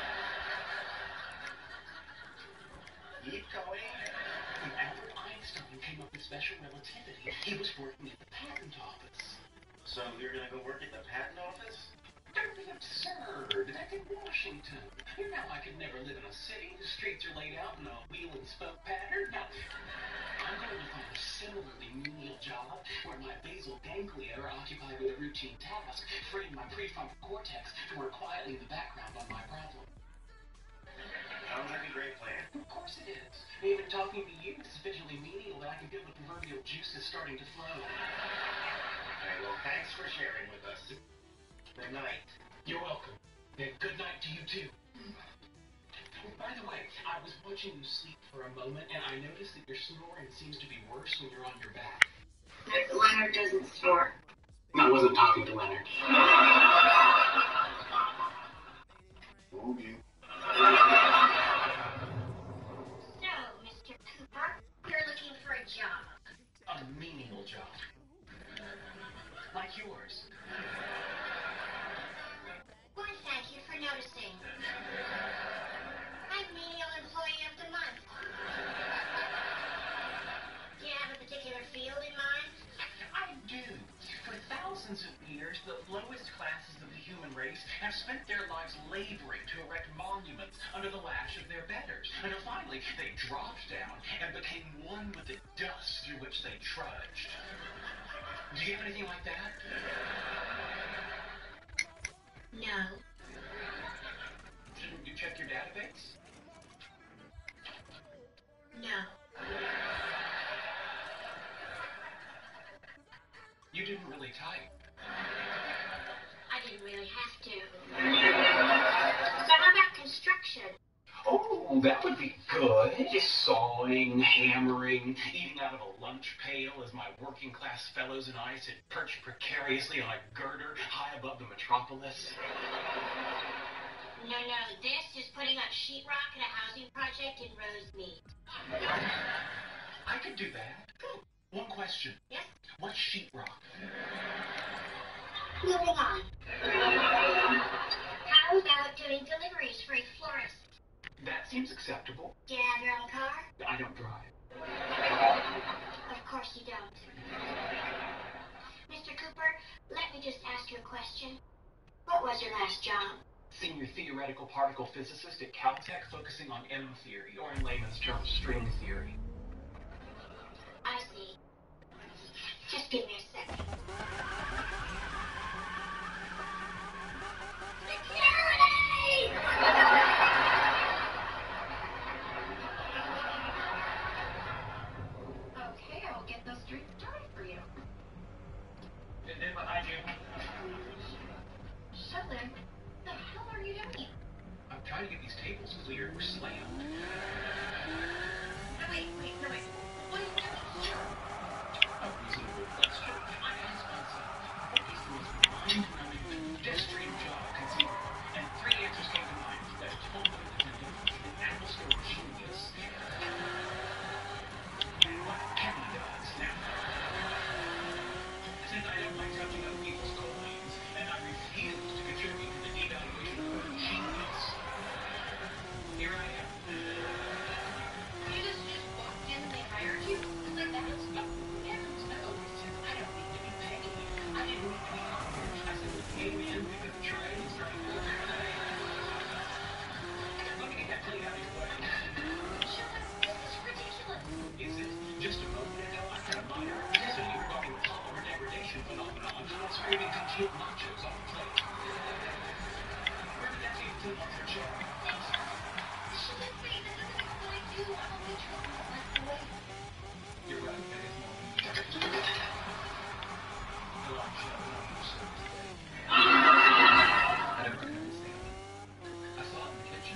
Keep going. When Albert Einstein came up with special relativity, he was working at the patent office. So you're gonna go work at the patent office? Don't be absurd. That's in Washington. You know I could never live in a city. The streets are laid out in a wheel and spoke pattern. No. I'm going to find a similarly menial job where my basal ganglia are occupied with a routine task, freeing my prefrontal cortex to work quietly in the background on my problem. Sounds like a great plan. Of course it is. Even talking to you is sufficiently menial that I can feel the proverbial juices starting to flow. Okay, well, thanks for sharing with us. Good night. You're welcome. And good night to you, too. By the way, I was watching you sleep for a moment, and I noticed that your snoring seems to be worse when you're on your back. Leonard doesn't snore. I wasn't talking to Leonard. Okay. So, Mr. Cooper, you're looking for a job. A menial job. Like yours. Why, thank you for noticing. I'm Menial Employee of the Month. Do you have a particular field in mind? I do. For thousands of years, the lowest classes of the human race have spent their lives laboring to erect monuments under the lash of their betters, until finally they dropped down and became one with the dust through which they trudged. Do you have anything like that? No. Shouldn't you check your database? No. You didn't really type. I didn't really have to. So how about construction? Oh, that would be good. Sawing, hammering, eating out of a lunch pail as my working class fellows and I sit perched precariously on a girder high above the metropolis. No, this is putting up sheetrock at a housing project in Rosemead. I could do that. One question. Yes? What's sheetrock? Moving on. How about doing deliveries for a florist? That seems acceptable. Do you have your own car? I don't drive. Of course you don't. Mr. Cooper, let me just ask you a question. What was your last job? Senior theoretical particle physicist at Caltech, focusing on M theory, or in layman's terms, string theory. I see. Just give me a second. Security! Okay, I'll get those drinks started for you. And then behind you. Sheldon, the hell are you doing? I'm trying to get these tables cleared. We're slammed. No, wait. What are you doing here? A reasonable question. I asked myself, what is the most mind-numbing pedestrian job conceivable? And three answers came to mind. That total attendant, an apple store genius, and what Kenny does now. Since I don't like touching other people's coins, and I refuse to contribute to the devaluation of a genius, here I am. You just walked in and they hired you? Like that? No, heavens no. I don't need to be paid. I didn't need to be hired. I simply came in, picked up the tray, and started working. Let me get that clean out of your way. Sheldon, this is ridiculous. Is it? Just a moment ago, I had a minor epiphany regarding the polymer degradation phenomenon, screaming congealed nachos off the plate. Where did that leave 2 months for check? Sheldon, wait, this isn't what I do. I'm only trying to let the way. You're right, that is more. Go on, Sheldon. I don't understand. I saw it in the kitchen.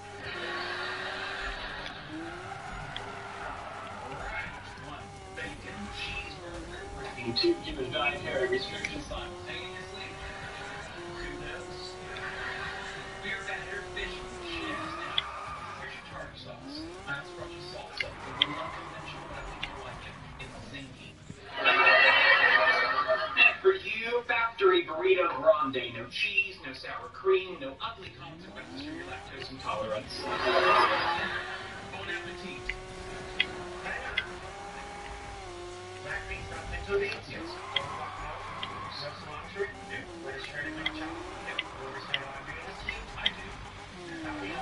Alright, 1 bacon cheeseburger, breaking 2 given dietary restrictions simultaneously. Kudos. Beer batter, fish, cheese. Now, here's your tartar sauce. Nice brush of salsa. A little unconventional, but I think you'll like it. It's zingy. mean no ugly consequences for your lactose intolerance. Bon appetit. Black beans, not pinto beans? Yes. So cilantro? No. British shredded green chili? No. You understand why I'm doing this to you? I do. How are you?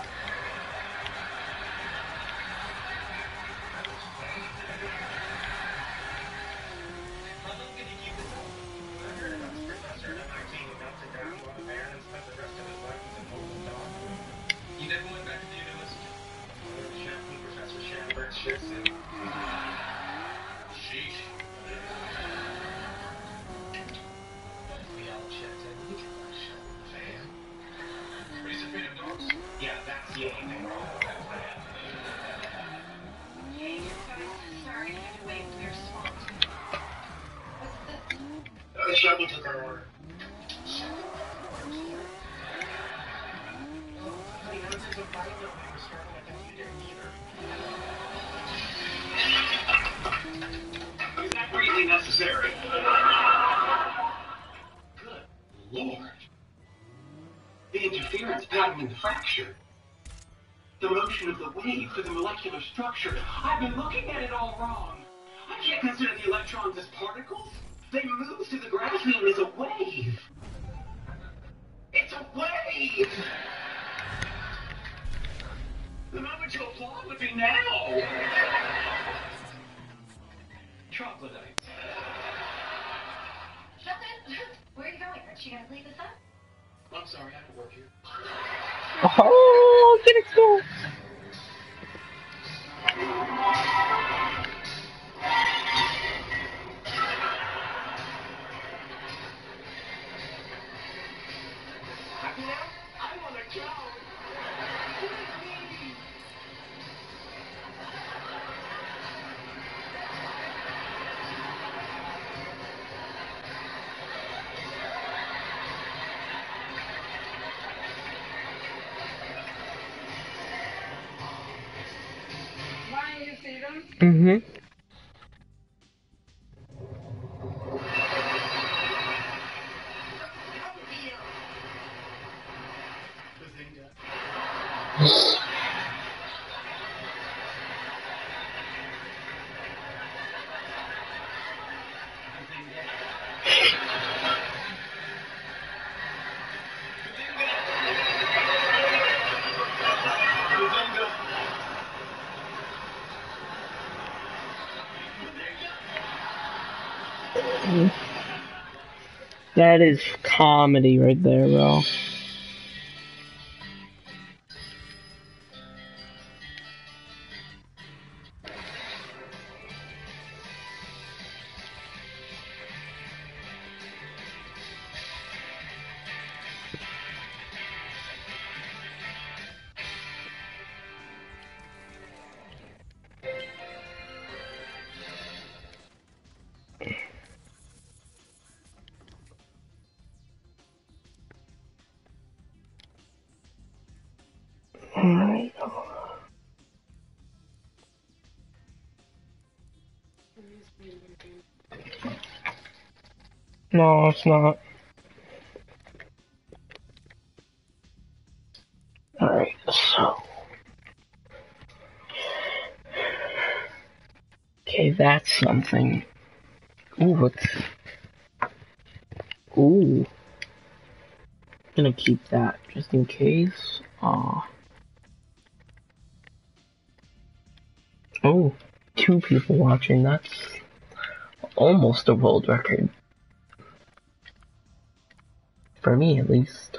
How long can you keep this up? I heard about this professor at MIT who melted down while a man and spent the rest of his life with an old dog. You never went back to the university? The shampoo Professor Schamberg shits in. Sheesh. We all checked in. We can watch show. Fan? Raise a fan of dogs? Yeah, that's the only thing wrong with that plan. Hey, you guys. Sorry, I had to wait. We were swamped. What's this? Shelby took our order. Honey, once it's a fight, we were struggling with that you didn't either. Is that really necessary? Good Lord. The interference patterning the fracture. The motion of the wave for the molecular structure. I've been looking at it all wrong. I can't consider the electrons as particles. They move through the graphene as a wave. It's a wave! The moment to applaud would be now! Troglodytes. Sheldon, where are you going? Aren't you going to leave us up? I'm sorry, I don't work here. Oh, get it, go. Happy now? I want to go! Ryan, you see them? Mm-hmm. That is comedy right there, bro. Alright. No, it's not. Alright, so. Okay, that's something. Ooh, what's. Ooh. Gonna keep that just in case. Oh, 2 people watching. That's almost a world record. For me, at least.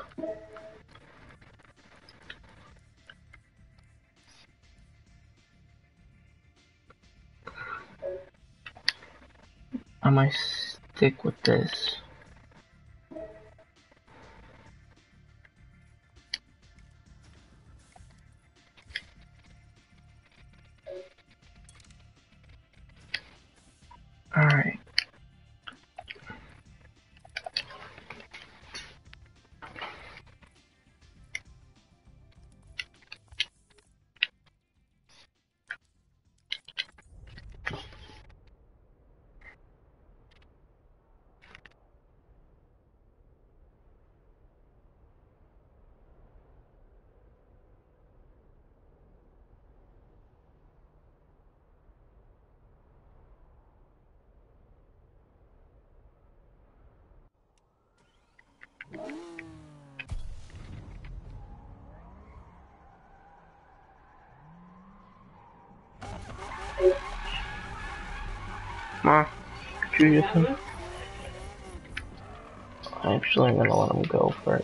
I might stick with this. Alright. Ma, Jujutsu. Actually, I'm gonna let him go first.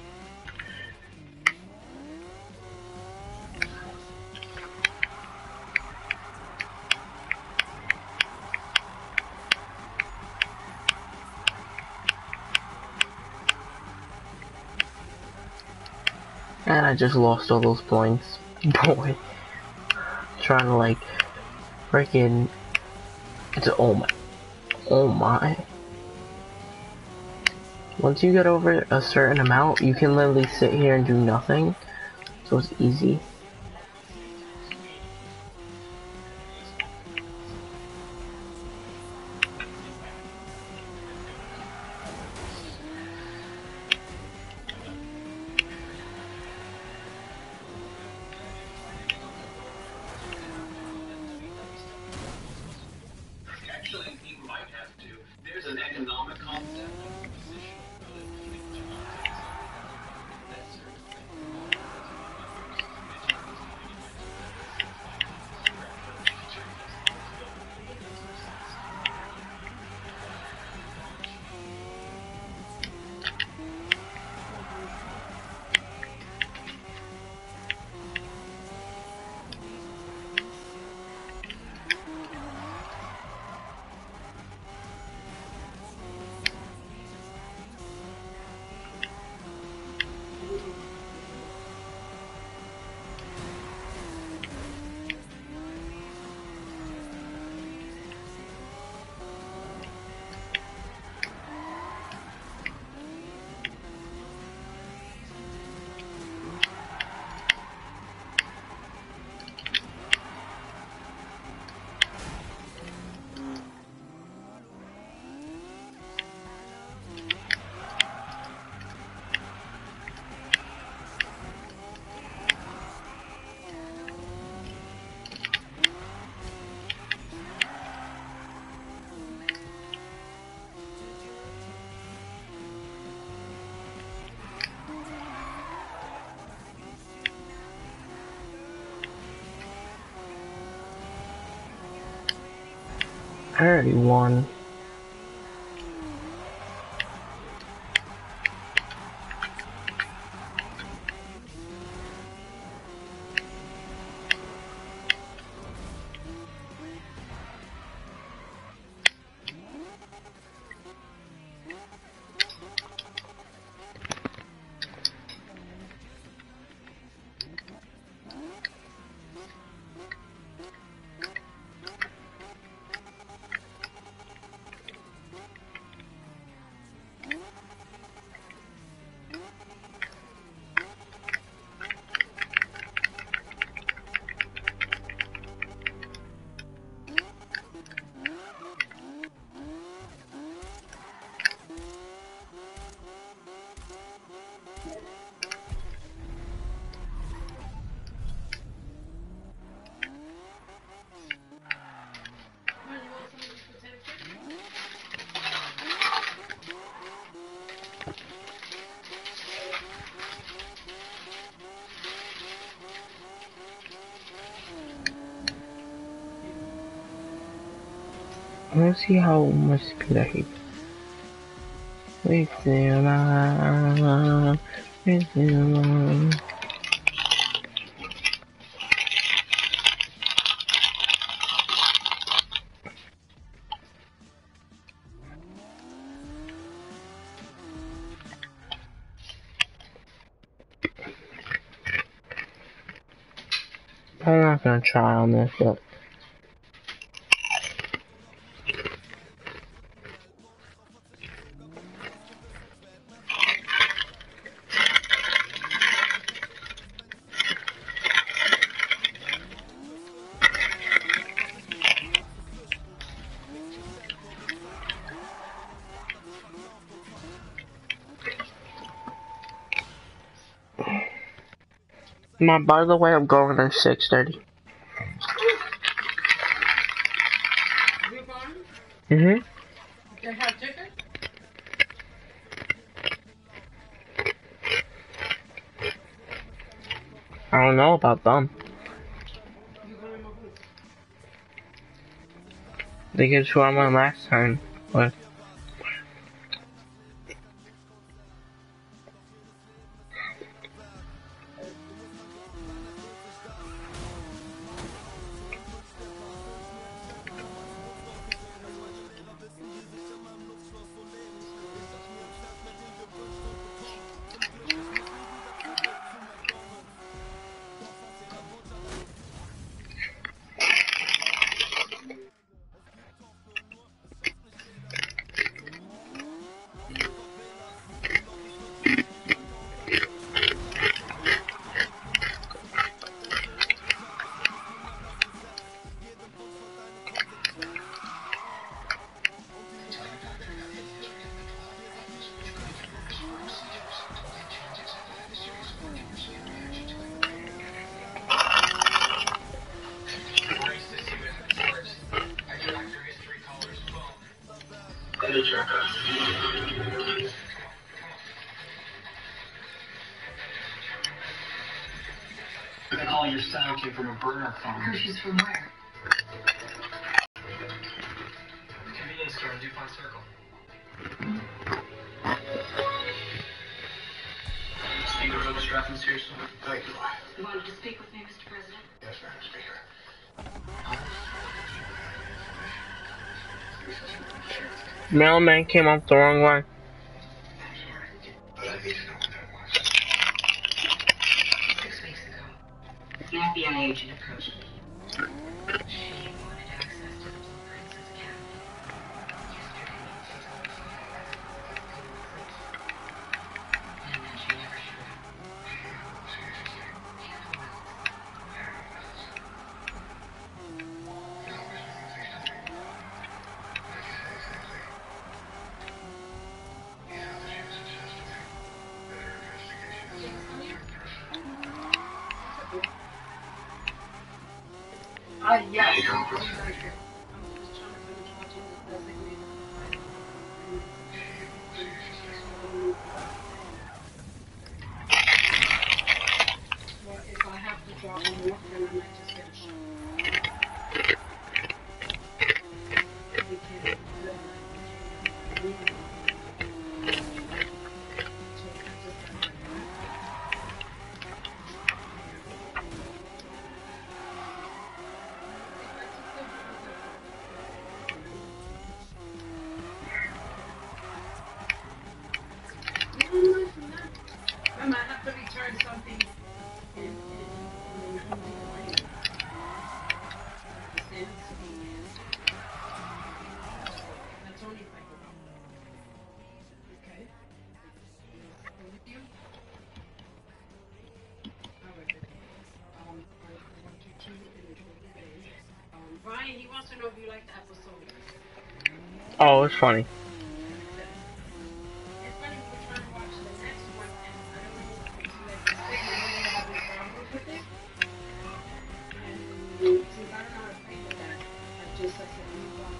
And I just lost all those points. Boy. Trying to like freaking oh my. Oh my. Once you get over a certain amount, you can literally sit here and do nothing. So it's easy. Actually, you might have to. There's an economic concept of position. I already won. I want to see how much speed I hate. Wait till I wait till I I'm not gonna try on this, but by the way, I'm going at 6:30. You going? They have tickets? I don't know about them. They gave Shawarma last time, but... All your sound came from a burner phone. Hershey's from where? Convenience store in DuPont Circle. Speak with Rhoda Strathman, seriously? Thank you. You wanted to speak with me, Mr. President? Yes, Madam Speaker. Mailman came up the wrong way. But I need to know what that was. 6 weeks ago, an FBI agent approached me. She wanted access to the Blueprints' account. Yesterday, she told me she had and then she never showed up. Yeah. If I have to drop them off, then I might just get a shot. I might have to return something in that's only if I go. Okay. With you? Alright. I want you to Brian, he wants to know if you like the apple soda. Oh, it's funny. It's funny, we were trying to watch the next one, and I don't know if you like the stick, and then you have this problem with it. And since I don't know how to play with that, I said, let me watch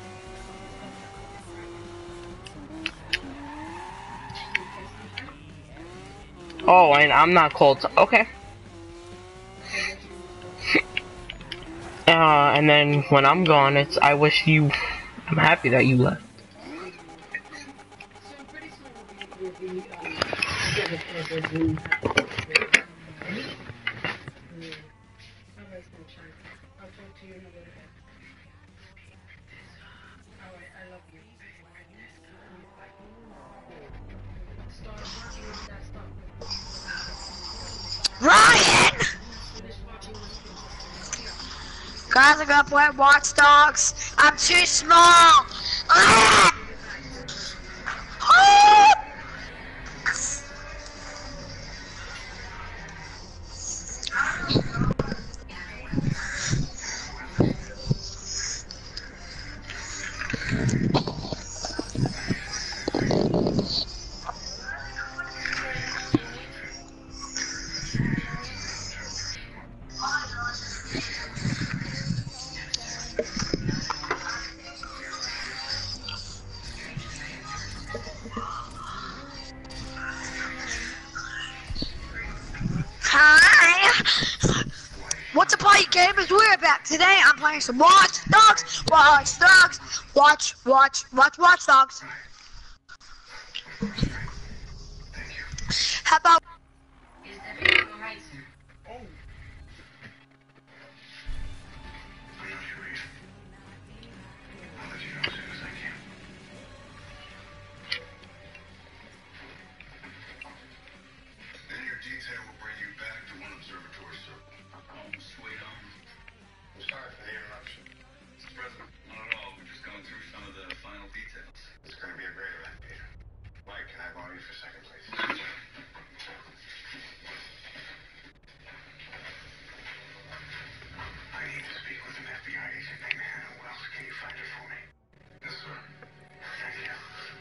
Oh, and I'm not cold. Okay. And then when I'm gone, it's I wish you. I'm happy that you left. So pretty soon we'll be together for the Zoom. Alright, sunshine. I'll talk to you in a little bit. Alright, I love you. Start working with that stuff. Ryan! Finish watching this video. Guys, I gotta play Watch Dogs. I'm too small. Ah! Ah! Hi. What's up, party gamers? We're back today. I'm playing some Watch Dogs. Watch Dogs. Watch Dogs. How about? Is everything all right, sir? Detail will bring you back to one observatory circle. Home, sweet home. Sorry for the interruption. Mr. President, not at all. We're just going through some of the final details. It's going to be a great event, Peter. Mike, can I borrow you for a second, please? I need to speak with an FBI agent named Hannah Wells. Can you find her for me? Yes, sir. Thank you.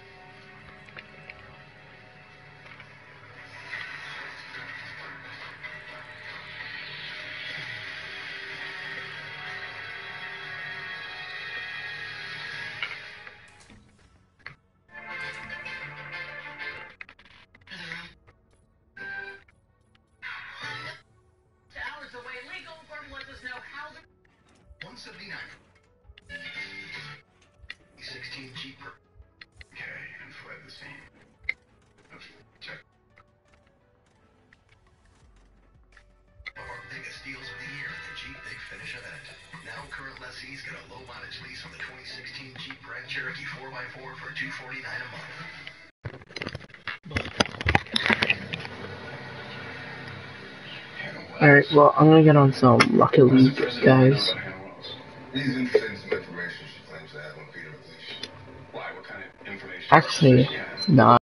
Hours away, legal firm lets us know how the 179. 16 Jeep. Okay, and fled the scene. Check. One of our biggest deals of the year, the Jeep Big Finish event. Now current lessees get a low mileage lease on the 2016 Jeep Grand Cherokee 4x4 for $249 a month. Alright, well, I'm gonna get on some Rocket League, guys. He's interested in some information she claims to have on Peter McLeish. Why? What kind of information? Actually, nah.